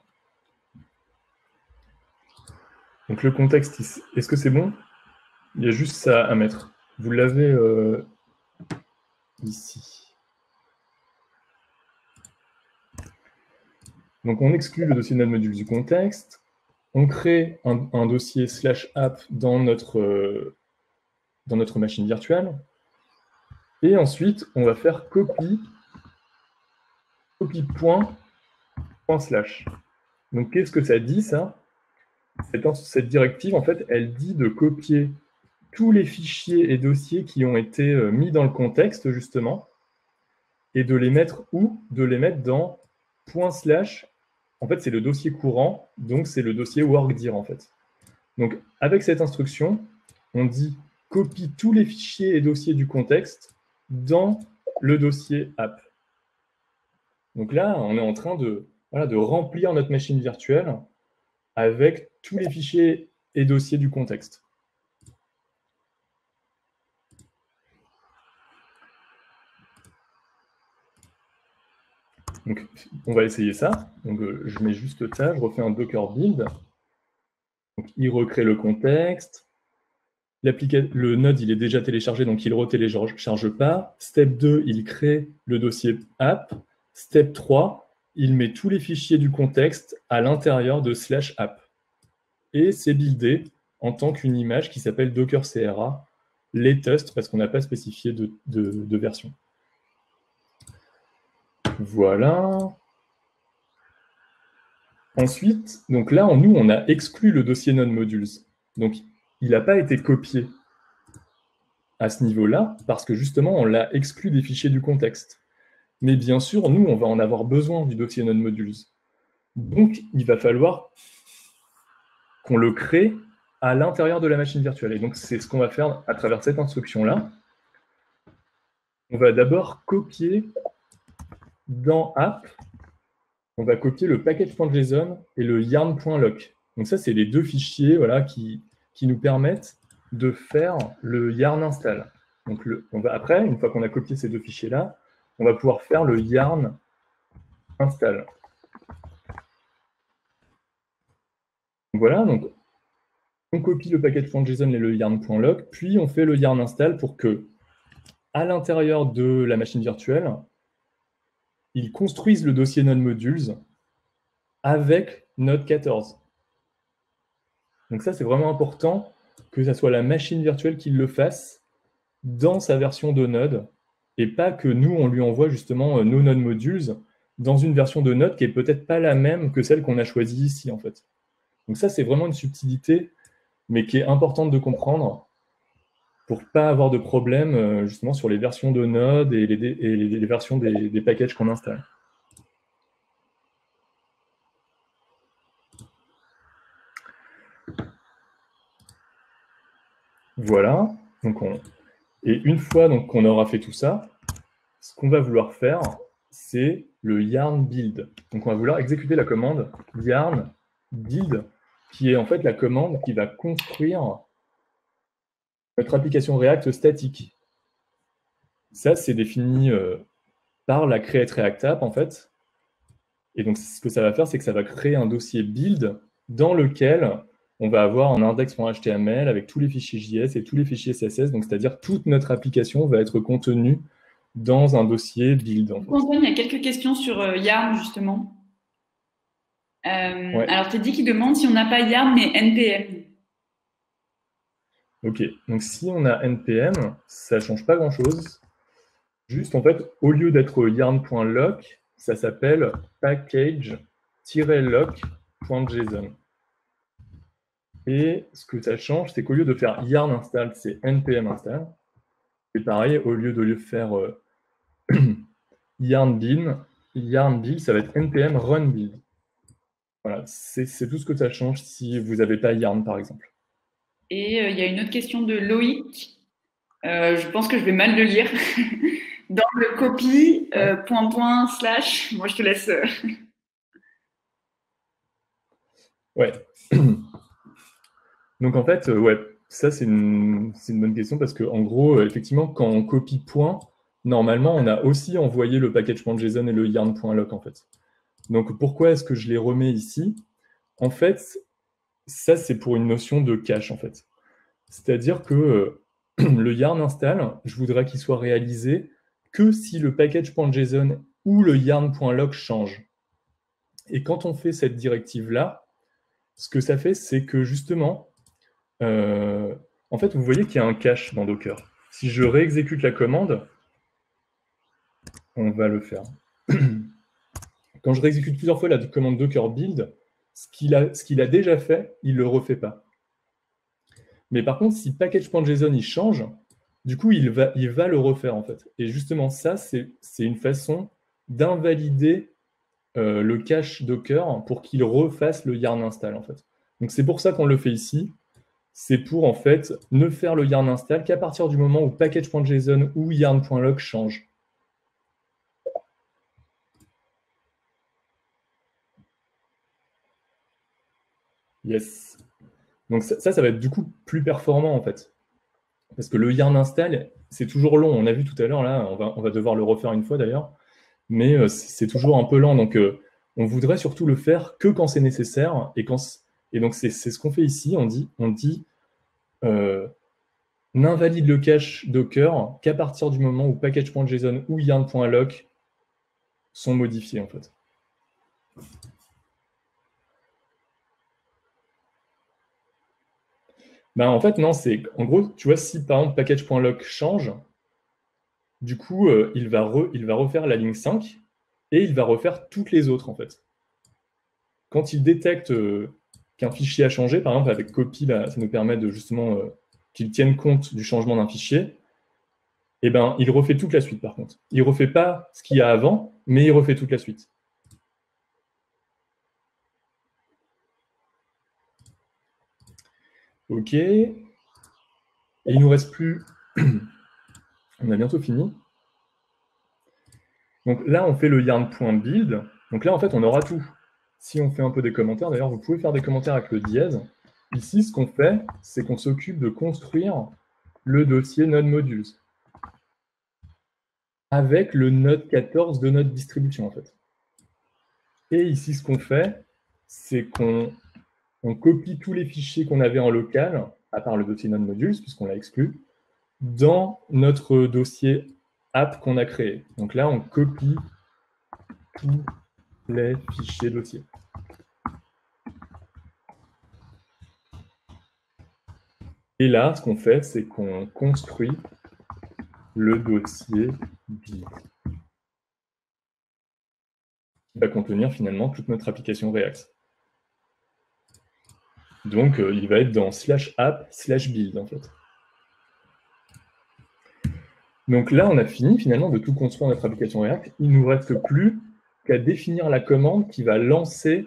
Donc le contexte, est-ce que c'est bon? Il y a juste ça à mettre. Vous l'avez ici. Donc on exclut le dossier Node Modules du contexte, on crée un dossier /app dans notre machine virtuelle, et ensuite on va faire copy point slash. Donc qu'est-ce que ça dit ça? Cette directive, en fait, elle dit de copier tous les fichiers et dossiers qui ont été mis dans le contexte, justement, et de les mettre où? De les mettre dans /, en fait, c'est le dossier courant, donc c'est le dossier workdir, en fait. Donc, avec cette instruction, on dit copie tous les fichiers et dossiers du contexte dans le dossier app. Donc là, on est en train de, voilà, de remplir notre machine virtuelle avec tous les fichiers et dossiers du contexte. Donc, on va essayer ça. Donc, je mets juste ça, je refais un docker build. Donc, il recrée le contexte. Le node, il est déjà téléchargé, donc il ne retélécharge pas. Step 2, il crée le dossier app. Step 3, il met tous les fichiers du contexte à l'intérieur de /app. Et c'est buildé en tant qu'une image qui s'appelle Docker CRA latest, parce qu'on n'a pas spécifié de version. Voilà. Ensuite, donc là, nous, on a exclu le dossier node modules. Donc, il n'a pas été copié à ce niveau-là, parce que justement, on l'a exclu des fichiers du contexte. Mais bien sûr, nous, on va en avoir besoin du dossier node modules. Donc, il va falloir qu'on le crée à l'intérieur de la machine virtuelle. Et donc, c'est ce qu'on va faire à travers cette instruction-là. On va d'abord copier dans app, on va copier le package.json et le yarn.lock. Donc ça, c'est les deux fichiers, voilà, qui nous permettent de faire le yarn install. Donc après, une fois qu'on a copié ces deux fichiers-là, on va pouvoir faire le yarn install. Donc voilà, donc on copie le package.json et le yarn.lock, puis on fait le yarn install pour que, à l'intérieur de la machine virtuelle, ils construisent le dossier node modules avec Node 14. Donc ça, c'est vraiment important que ce soit la machine virtuelle qui le fasse dans sa version de Node, et pas que nous, on lui envoie justement nos Node modules dans une version de Node qui n'est peut-être pas la même que celle qu'on a choisie ici, en fait. Donc ça, c'est vraiment une subtilité, mais qui est importante de comprendre pour ne pas avoir de problème justement sur les versions de Node et les versions des packages qu'on installe. Voilà. Donc et une fois qu'on aura fait tout ça, ce qu'on va vouloir faire, c'est le yarn build. Donc on va vouloir exécuter la commande yarn build, qui est en fait la commande qui va construire notre application React statique. Ça, c'est défini par la create React app, en fait. Et donc, ce que ça va faire, c'est que ça va créer un dossier build dans lequel on va avoir un index.html avec tous les fichiers JS et tous les fichiers CSS. Donc, c'est-à-dire toute notre application va être contenue dans un dossier build. En fait. Antoine, il y a quelques questions sur Yarn, justement. Ouais. Alors, tu as dit qu'il demande si on n'a pas Yarn, mais NPM. Ok, donc si on a NPM, ça ne change pas grand-chose. Juste, en fait, au lieu d'être yarn.lock, ça s'appelle package-lock.json. Et ce que ça change, c'est qu'au lieu de faire yarn install, c'est npm install. Et pareil, au lieu de faire yarn build, ça va être npm run build. Voilà, c'est tout ce que ça change si vous n'avez pas yarn, par exemple. Et il y a une autre question de Loïc. Je pense que je vais mal le lire. Dans le copy, // moi je te laisse. Ouais. Donc en fait, ouais, ça c'est une bonne question parce qu'en gros, effectivement, quand on copie point, normalement, on a aussi envoyé le package.json et le yarn.lock en fait. Donc pourquoi est-ce que je les remets ici? En fait, ça c'est pour une notion de cache en fait. C'est-à-dire que le yarn install, je voudrais qu'il soit réalisé que si le package.json ou le yarn.lock change. Et quand on fait cette directive-là, ce que ça fait, c'est que justement, en fait, vous voyez qu'il y a un cache dans Docker. Si je réexécute la commande, on va le faire. Quand je réexécute plusieurs fois la commande Docker build, ce qu'il a déjà fait, il ne le refait pas. Mais par contre, si package.json il change, du coup, il va le refaire en fait. Et justement, ça, c'est une façon d'invalider le cache Docker pour qu'il refasse le yarn install en fait. Donc c'est pour ça qu'on le fait ici. C'est pour en fait ne faire le yarn install qu'à partir du moment où package.json ou yarn.log change. Yes. Donc ça va être du coup plus performant en fait. Parce que le yarn install, c'est toujours long. On a vu tout à l'heure, là, on va devoir le refaire une fois d'ailleurs, mais c'est toujours un peu lent. Donc on voudrait surtout le faire que quand c'est nécessaire. Et donc c'est ce qu'on fait ici. On dit n'invalide le cache Docker qu'à partir du moment où package.json ou yarn.lock sont modifiés en fait. Ben, en fait, non, c'est en gros, tu vois, si par exemple package.lock change, du coup, il va refaire la ligne 5 et il va refaire toutes les autres en fait. Quand il détecte qu'un fichier a changé, par exemple avec copy, là, ça nous permet de justement qu'il tienne compte du changement d'un fichier, et ben, il refait toute la suite par contre. Il ne refait pas ce qu'il y a avant, mais il refait toute la suite. OK. Et il nous reste plus... On a bientôt fini. Donc là, on fait le yarn.build. Donc là, en fait, on aura tout. Si on fait un peu des commentaires, d'ailleurs, vous pouvez faire des commentaires avec le dièse. Ici, ce qu'on fait, c'est qu'on s'occupe de construire le dossier node modules avec le node 14 de notre distribution, en fait. Et ici, ce qu'on fait, c'est qu'on copie tous les fichiers qu'on avait en local, à part le dossier node modules, puisqu'on l'a exclu, dans notre dossier app qu'on a créé. Donc là, on copie tous les fichiers dossiers. Et là, ce qu'on fait, c'est qu'on construit le dossier build, qui va contenir finalement toute notre application React. Donc, il va être dans /app/build, en fait. Donc là, on a fini finalement de tout construire notre application React. Il ne nous reste plus qu'à définir la commande qui va lancer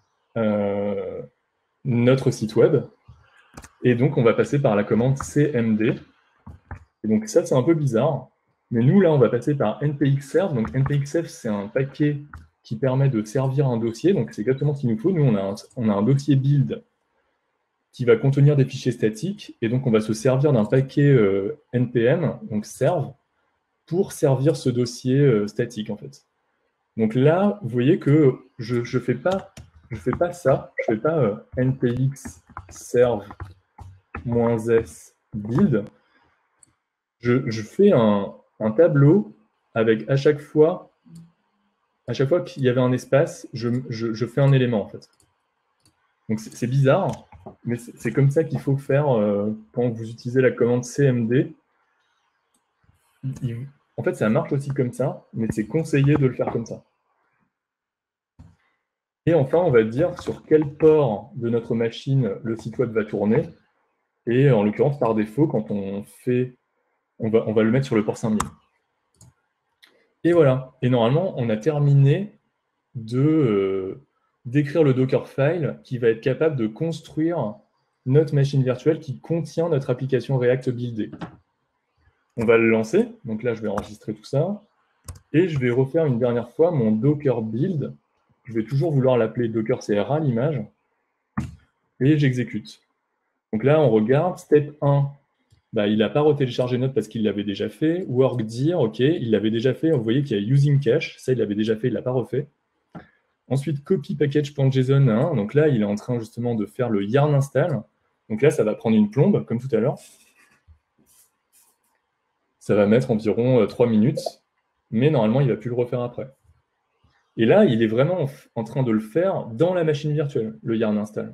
notre site web. Et donc, on va passer par la commande cmd. Et donc, ça, c'est un peu bizarre. Mais nous, là, on va passer par npxserve. Donc, npxserve, c'est un paquet qui permet de servir un dossier. Donc, c'est exactement ce qu'il nous faut. Nous, on a un dossier build qui va contenir des fichiers statiques. Et donc, on va se servir d'un paquet npm, donc serve, pour servir ce dossier statique, en fait. Donc là, vous voyez que je ne fais pas ça. Je ne fais pas npx serve-s build. Je fais un tableau avec à chaque fois qu'il y avait un espace, je fais un élément, en fait. Donc c'est bizarre, mais c'est comme ça qu'il faut faire quand vous utilisez la commande cmd. En fait, ça marche aussi comme ça, mais c'est conseillé de le faire comme ça. Et enfin, on va dire sur quel port de notre machine le site web va tourner. Et en l'occurrence, par défaut, quand on fait, on va le mettre sur le port 5000. Et voilà. Et normalement, on a terminé d'écrire le Dockerfile qui va être capable de construire notre machine virtuelle qui contient notre application React buildée. On va le lancer. Donc là, je vais enregistrer tout ça. Et je vais refaire une dernière fois mon Docker build. Je vais toujours vouloir l'appeler Docker CRA, l'image. Et j'exécute. Donc là, on regarde. Step 1, bah, il n'a pas retéléchargé Node parce qu'il l'avait déjà fait. Work dir, OK, il l'avait déjà fait. Vous voyez qu'il y a using cache. Ça, il l'avait déjà fait, il ne l'a pas refait. Ensuite, copy package.json 1. Donc là, il est en train justement de faire le yarn install. Donc là, ça va prendre une plombe, comme tout à l'heure. Ça va mettre environ 3 minutes. Mais normalement, il ne va plus le refaire après. Et là, il est vraiment en train de le faire dans la machine virtuelle, le yarn install.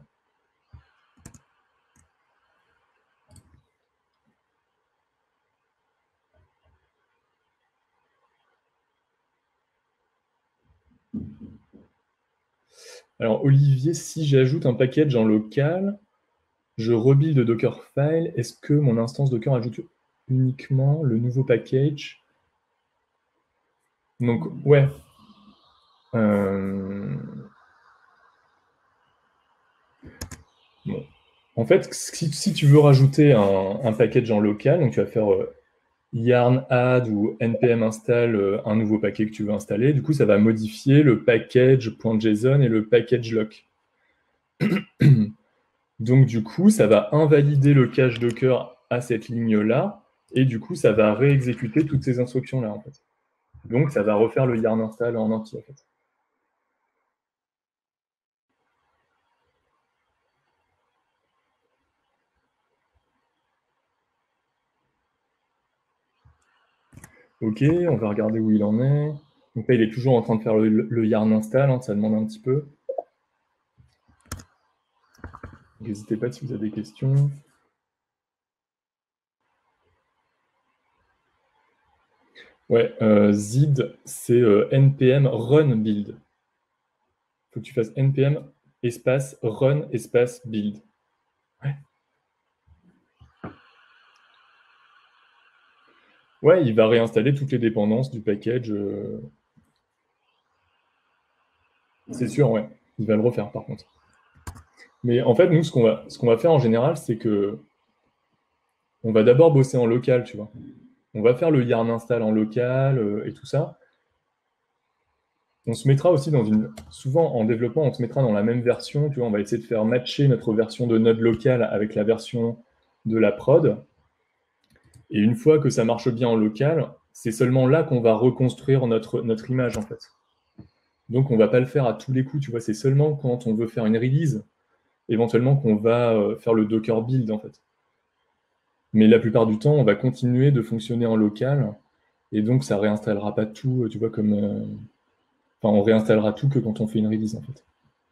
Alors, Olivier, si j'ajoute un package en local, je rebuild le Dockerfile. Est-ce que mon instance Docker ajoute uniquement le nouveau package? Donc, ouais. Bon. En fait, si tu veux rajouter un package en local, donc tu vas faire yarn add ou npm install un nouveau paquet que tu veux installer. Du coup, ça va modifier le package.json et le package lock. Donc, du coup, ça va invalider le cache Docker à cette ligne-là, et du coup, ça va réexécuter toutes ces instructions-là, en fait. Donc, ça va refaire le yarn install en entier, en fait. Ok, on va regarder où il en est. Donc là, il est toujours en train de faire le yarn install, hein, ça demande un petit peu. N'hésitez pas si vous avez des questions. Ouais, zid, c'est npm run build. Il faut que tu fasses npm espace run espace build. Ouais. Ouais, il va réinstaller toutes les dépendances du package. C'est sûr, ouais. Il va le refaire par contre. Mais en fait, nous, ce qu'on va faire en général, c'est que on va d'abord bosser en local, tu vois. On va faire le yarn install en local et tout ça. On se mettra aussi dans une... Souvent, en développement, on se mettra dans la même version. Tu vois, on va essayer de faire matcher notre version de node local avec la version de la prod. Et une fois que ça marche bien en local, c'est seulement là qu'on va reconstruire notre image, en fait. Donc, on ne va pas le faire à tous les coups, tu vois. C'est seulement quand on veut faire une release, éventuellement, qu'on va faire le Docker build, en fait. Mais la plupart du temps, on va continuer de fonctionner en local. Et donc, ça réinstallera pas tout, tu vois, comme... Enfin, on réinstallera tout que quand on fait une release, en fait.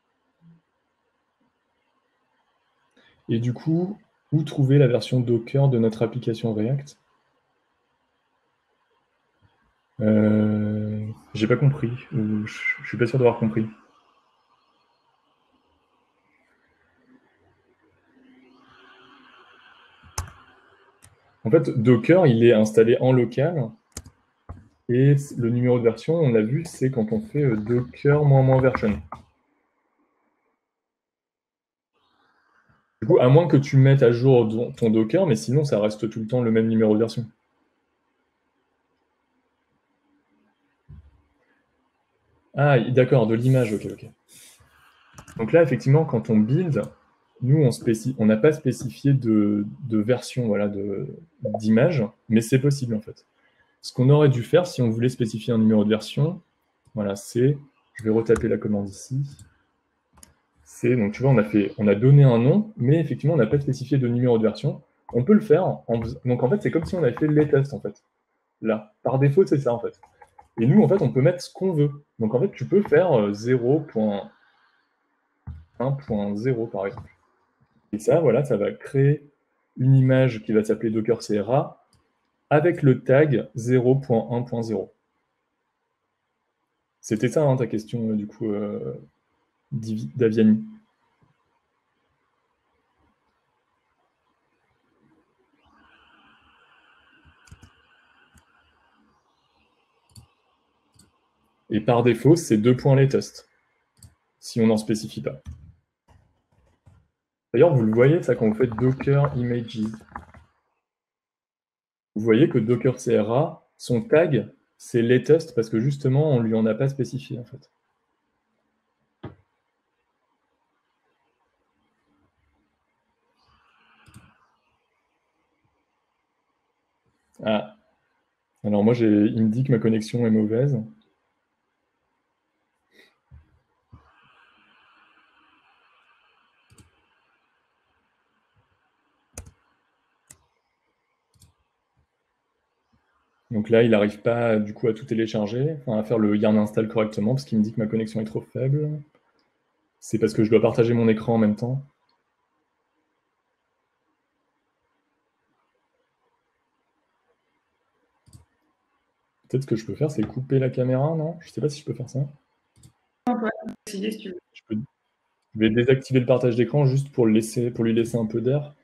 Et du coup, où trouver la version Docker de notre application React? J'ai pas compris, ou je suis pas sûr d'avoir compris. En fait, Docker, il est installé en local, et le numéro de version, on l'a vu, c'est quand on fait Docker -version. Du coup, à moins que tu mettes à jour ton Docker, mais sinon, ça reste tout le temps le même numéro de version. Ah, d'accord, de l'image, ok, ok. Donc là, effectivement, quand on build, nous, on n'a pas spécifié de version voilà, d'image, mais c'est possible, en fait. Ce qu'on aurait dû faire, si on voulait spécifier un numéro de version, voilà, c'est... Je vais retaper la commande ici. C'est, donc tu vois, on a donné un nom, mais effectivement, on n'a pas spécifié de numéro de version. On peut le faire. Donc en fait, c'est comme si on avait fait les tests, en fait. Là, par défaut, c'est ça, en fait. Et nous, en fait, on peut mettre ce qu'on veut. Donc en fait, tu peux faire 0.1.0, par exemple. Et ça, voilà, ça va créer une image qui va s'appeler Docker CRA avec le tag 0.1.0. C'était ça, hein, ta question, du coup, Daviani. Et par défaut, c'est 2 points les tests, si on n'en spécifie pas. D'ailleurs, vous le voyez, ça, quand vous faites Docker Images. Vous voyez que Docker CRA, son tag, c'est les tests, parce que justement, on ne lui en a pas spécifié, en fait. Ah. Alors moi, il me dit que ma connexion est mauvaise. Donc là, il n'arrive pas du coup à tout télécharger, enfin, à faire le yarn install correctement, parce qu'il me dit que ma connexion est trop faible. C'est parce que je dois partager mon écran en même temps. Peut-être ce que je peux faire, c'est couper la caméra, non? Je ne sais pas si je peux faire ça. On peut essayer si tu veux. Je vais désactiver le partage d'écran juste pour lui laisser un peu d'air.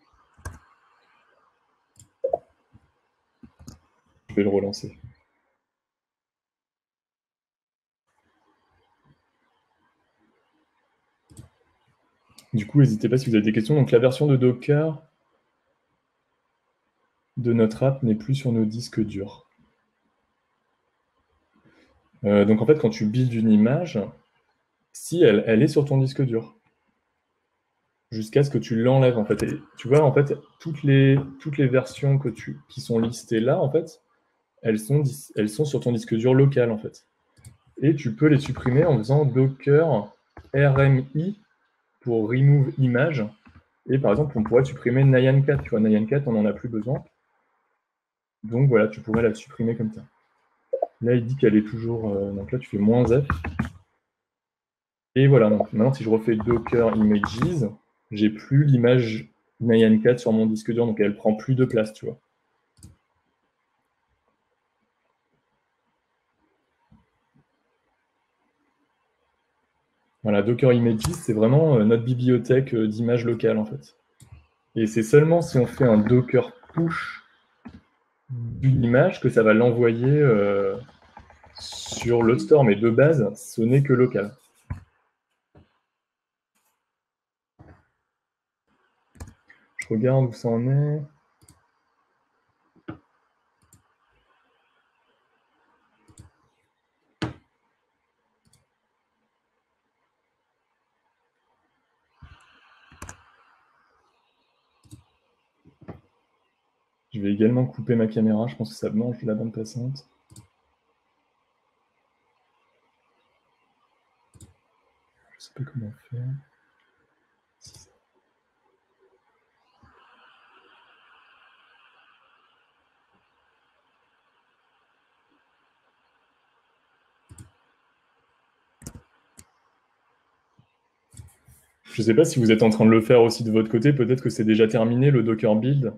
Je vais le relancer. Du coup, n'hésitez pas si vous avez des questions. Donc la version de Docker de notre app n'est plus sur nos disques durs. Donc en fait, quand tu builds une image, si elle est sur ton disque dur, jusqu'à ce que tu l'enlèves en fait. Et tu vois, en fait, toutes les versions qui sont listées là, en fait, elles sont sur ton disque dur local en fait. Et tu peux les supprimer en faisant docker rmi pour remove image. Et par exemple, on pourrait supprimer Nyan4. Tu vois, Nyan4, on n'en a plus besoin. Donc voilà, tu pourrais la supprimer comme ça. Là, il dit qu'elle est toujours... donc là, tu fais -F. Et voilà, donc maintenant, si je refais docker images, j'ai plus l'image Nyan4 sur mon disque dur, donc elle prend plus de place, tu vois. Voilà, docker images, c'est vraiment notre bibliothèque d'images locales, en fait. Et c'est seulement si on fait un docker push d'une image que ça va l'envoyer sur le store, mais de base, ce n'est que local. Je regarde où ça en est. Je vais également couper ma caméra, je pense que ça mange de la bande passante. Je sais pas comment faire. Je ne sais pas si vous êtes en train de le faire aussi de votre côté, peut-être que c'est déjà terminé le Docker build.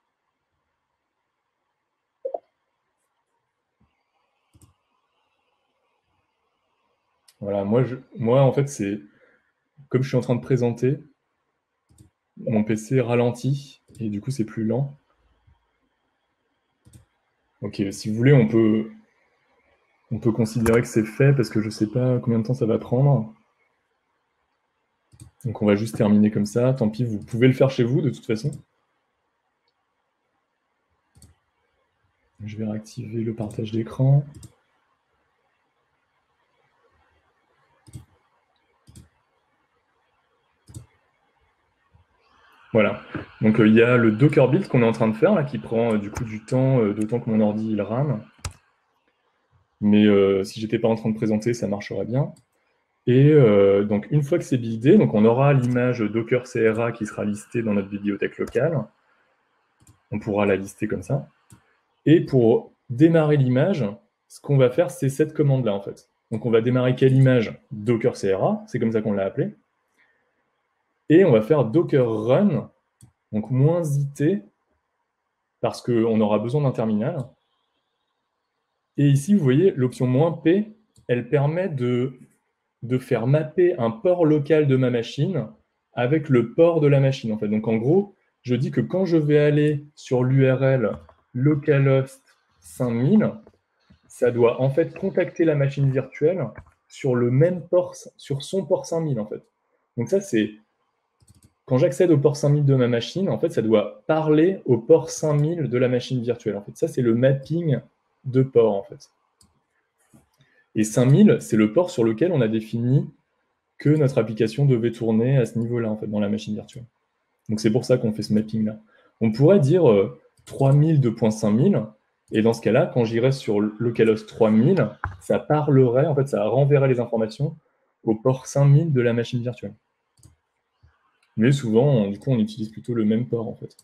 Voilà, moi en fait, c'est comme je suis en train de présenter, mon PC ralentit et du coup c'est plus lent. Ok, si vous voulez, on peut considérer que c'est fait parce que je ne sais pas combien de temps ça va prendre. Donc on va juste terminer comme ça. Tant pis, vous pouvez le faire chez vous de toute façon. Je vais réactiver le partage d'écran. Voilà. Donc il y a le Docker build qu'on est en train de faire là, qui prend du coup du temps, d'autant que mon ordi il rame. Mais si j'étais pas en train de présenter, ça marcherait bien. Et donc une fois que c'est buildé, donc on aura l'image Docker CRA qui sera listée dans notre bibliothèque locale. On pourra la lister comme ça. Et pour démarrer l'image, ce qu'on va faire, c'est cette commande-là en fait. Donc on va démarrer quelle image? Docker CRA, c'est comme ça qu'on l'a appelé. Et on va faire Docker Run, donc -it, parce qu'on aura besoin d'un terminal. Et ici, vous voyez, l'option -p, elle permet de faire mapper un port local de ma machine avec le port de la machine. En fait. Donc en gros, je dis que quand je vais aller sur l'URL localhost 5000, ça doit en fait contacter la machine virtuelle sur le même port, sur son port 5000 en fait. Donc ça, c'est quand j'accède au port 5000 de ma machine, en fait, ça doit parler au port 5000 de la machine virtuelle. En fait, ça, c'est le mapping de port, en fait. Et 5000, c'est le port sur lequel on a défini que notre application devait tourner à ce niveau-là, en fait, dans la machine virtuelle. Donc, c'est pour ça qu'on fait ce mapping-là. On pourrait dire 3000 2.5000, et dans ce cas-là, quand j'irais sur localhost 3000, ça parlerait, en fait, ça renverrait les informations au port 5000 de la machine virtuelle. Mais souvent, du coup, on utilise plutôt le même port, en fait.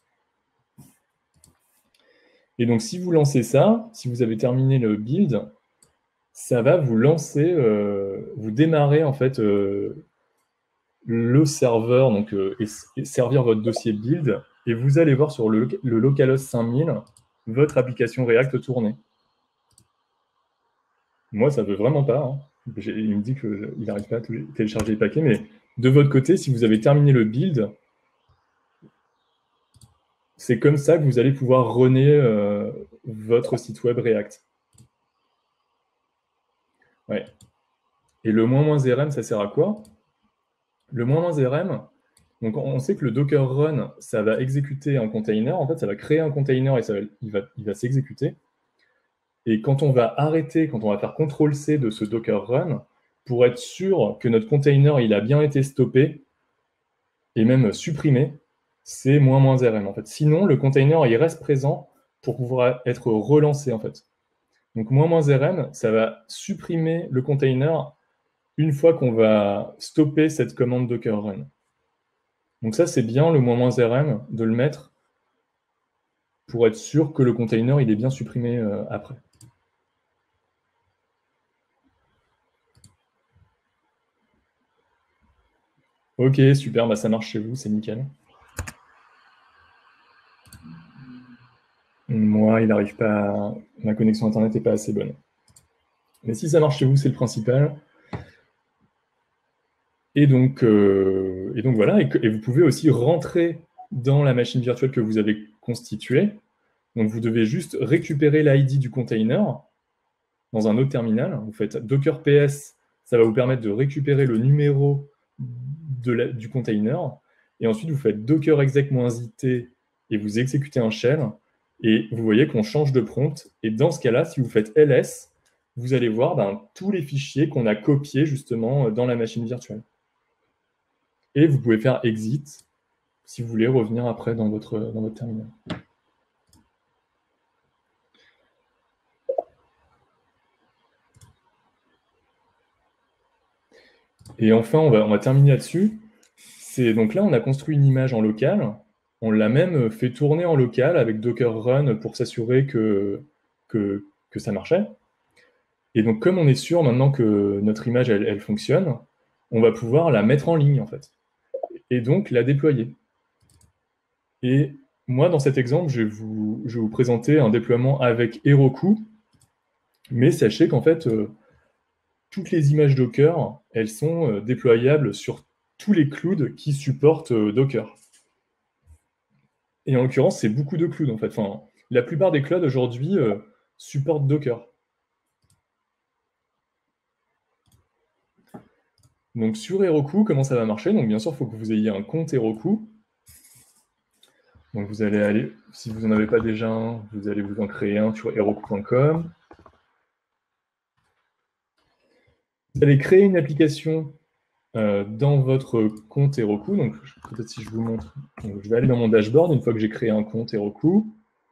Et donc, si vous lancez ça, si vous avez terminé le build, ça va vous lancer, vous démarrer, en fait, le serveur, donc, et servir votre dossier build, et vous allez voir sur le localhost 5000, votre application React tourner. Moi, ça ne veut vraiment pas. Hein. Il me dit qu'il n'arrive pas à télécharger les paquets, mais de votre côté, si vous avez terminé le build, c'est comme ça que vous allez pouvoir runner votre site web React. Ouais. Et le -rm, ça sert à quoi? Le -rm, donc on sait que le Docker run, ça va exécuter un container. En fait, ça va créer un container et il va s'exécuter. Et quand on va arrêter, quand on va faire CTRL-C de ce Docker run, pour être sûr que notre container il a bien été stoppé et même supprimé, c'est -rm en fait. Sinon, le container il reste présent pour pouvoir être relancé en fait. Donc -rm, ça va supprimer le container une fois qu'on va stopper cette commande Docker run. Donc ça, c'est bien le -rm de le mettre pour être sûr que le container il est bien supprimé après. Ok, super, bah ça marche chez vous, c'est nickel. Moi, il n'arrive pas à... Ma connexion Internet n'est pas assez bonne. Mais si ça marche chez vous, c'est le principal. Et donc voilà, et vous pouvez aussi rentrer dans la machine virtuelle que vous avez constituée. Donc vous devez juste récupérer l'ID du container dans un autre terminal. Vous faites Docker PS, ça va vous permettre de récupérer le numéro du container. Et ensuite, vous faites Docker exec-it et vous exécutez un shell. Et vous voyez qu'on change de prompt. Et dans ce cas-là, si vous faites ls, vous allez voir tous les fichiers qu'on a copiés justement dans la machine virtuelle. Et vous pouvez faire exit si vous voulez revenir après dans votre terminal. Et enfin, on va terminer là-dessus. Donc là, on a construit une image en local. On l'a même fait tourner en local avec Docker Run pour s'assurer que ça marchait. Et donc, comme on est sûr maintenant que notre image, elle fonctionne, on va pouvoir la mettre en ligne, en fait. Et donc, la déployer. Et moi, dans cet exemple, je vais vous présenter un déploiement avec Heroku. Mais sachez qu'en fait, toutes les images Docker, elles sont déployables sur tous les clouds qui supportent Docker. Et en l'occurrence, c'est beaucoup de clouds, en fait. Enfin, la plupart des clouds aujourd'hui supportent Docker. Donc sur Heroku, comment ça va marcher? Donc bien sûr, il faut que vous ayez un compte Heroku. Donc vous allez aller, si vous n'en avez pas déjà un, vous allez vous en créer un sur heroku.com. Vous allez créer une application dans votre compte Heroku. Donc peut-être si je vous montre, donc, je vais aller dans mon dashboard une fois que j'ai créé un compte Heroku.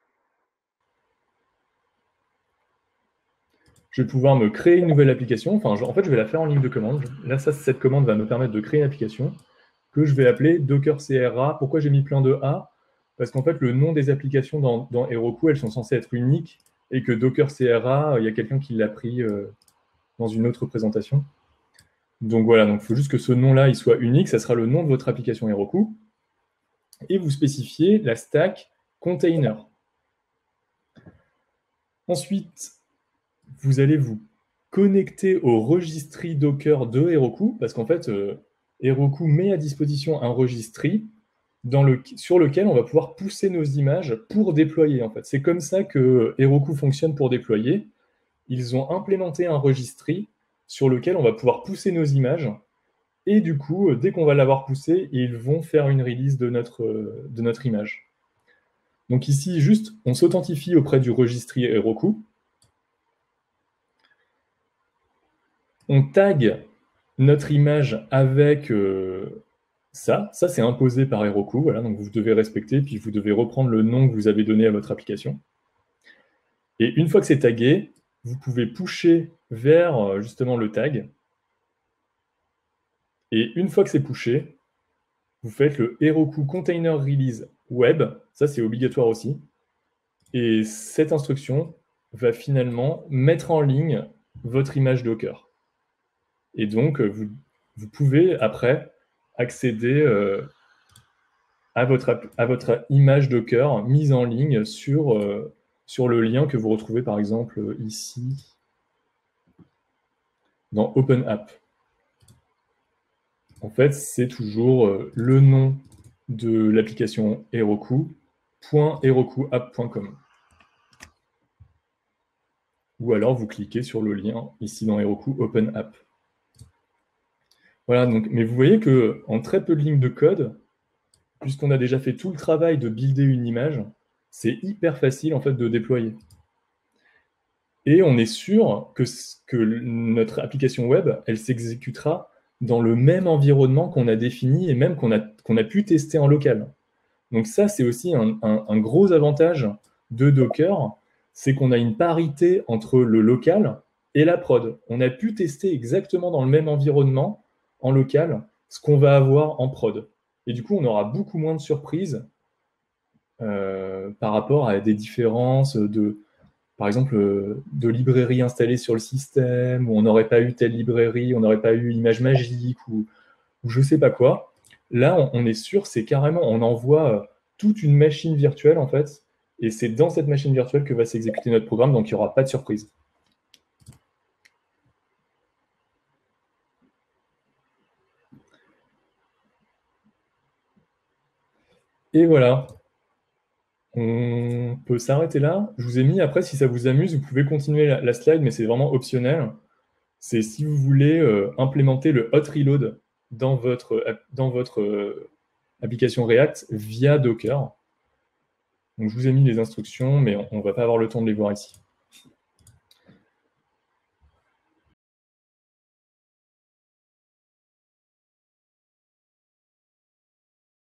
Je vais pouvoir me créer une nouvelle application. Enfin, en fait, je vais la faire en ligne de commande. Là, cette commande va me permettre de créer une application que je vais appeler Docker CRA. Pourquoi j'ai mis plein de A? Parce qu'en fait, le nom des applications dans Heroku, elles sont censées être uniques et que Docker CRA, il y a quelqu'un qui l'a pris dans une autre présentation. Donc voilà, il faut juste que ce nom-là, il soit unique. Ça sera le nom de votre application Heroku. Et vous spécifiez la stack container. Ensuite, vous allez vous connecter au registry Docker de Heroku, parce qu'en fait, Heroku met à disposition un registry sur lequel on va pouvoir pousser nos images pour déployer. En fait. C'est comme ça que Heroku fonctionne pour déployer. Ils ont implémenté un registry sur lequel on va pouvoir pousser nos images, et du coup, dès qu'on va l'avoir poussé, ils vont faire une release de notre image. Donc ici, juste, on s'authentifie auprès du registry Heroku. On tag notre image avec ça c'est imposé par Heroku, voilà, donc vous devez respecter, puis vous devez reprendre le nom que vous avez donné à votre application. Et une fois que c'est tagué, vous pouvez pusher vers justement le tag. Et une fois que c'est pushé, vous faites le Heroku Container Release Web, ça c'est obligatoire aussi. Et cette instruction va finalement mettre en ligne votre image Docker. Et donc, vous pouvez après accéder à votre image Docker mise en ligne sur le lien que vous retrouvez par exemple ici dans Open App. en fait, c'est toujours le nom de l'application Heroku, .herokuapp.com. Ou alors, vous cliquez sur le lien ici dans Heroku Open App. Voilà, donc, mais vous voyez qu'en très peu de lignes de code, puisqu'on a déjà fait tout le travail de builder une image, c'est hyper facile en fait de déployer. Et on est sûr que notre application web, elle s'exécutera dans le même environnement qu'on a défini et même qu'on a pu tester en local. Donc ça, c'est aussi un gros avantage de Docker, c'est qu'on a une parité entre le local et la prod. On a pu tester exactement dans le même environnement, en local, ce qu'on va avoir en prod. Et du coup, on aura beaucoup moins de surprises par rapport à des différences par exemple, de librairies installées sur le système, où on n'aurait pas eu telle librairie, on n'aurait pas eu ImageMagick, ou je ne sais pas quoi. Là, on est sûr, c'est carrément, on envoie toute une machine virtuelle, en fait, et c'est dans cette machine virtuelle que va s'exécuter notre programme, donc il n'y aura pas de surprise. Et voilà, on peut s'arrêter là. Je vous ai mis, après, si ça vous amuse, vous pouvez continuer la slide, mais c'est vraiment optionnel. C'est si vous voulez implémenter le hot reload dans votre application React via Docker. Donc, je vous ai mis les instructions, mais on ne va pas avoir le temps de les voir ici.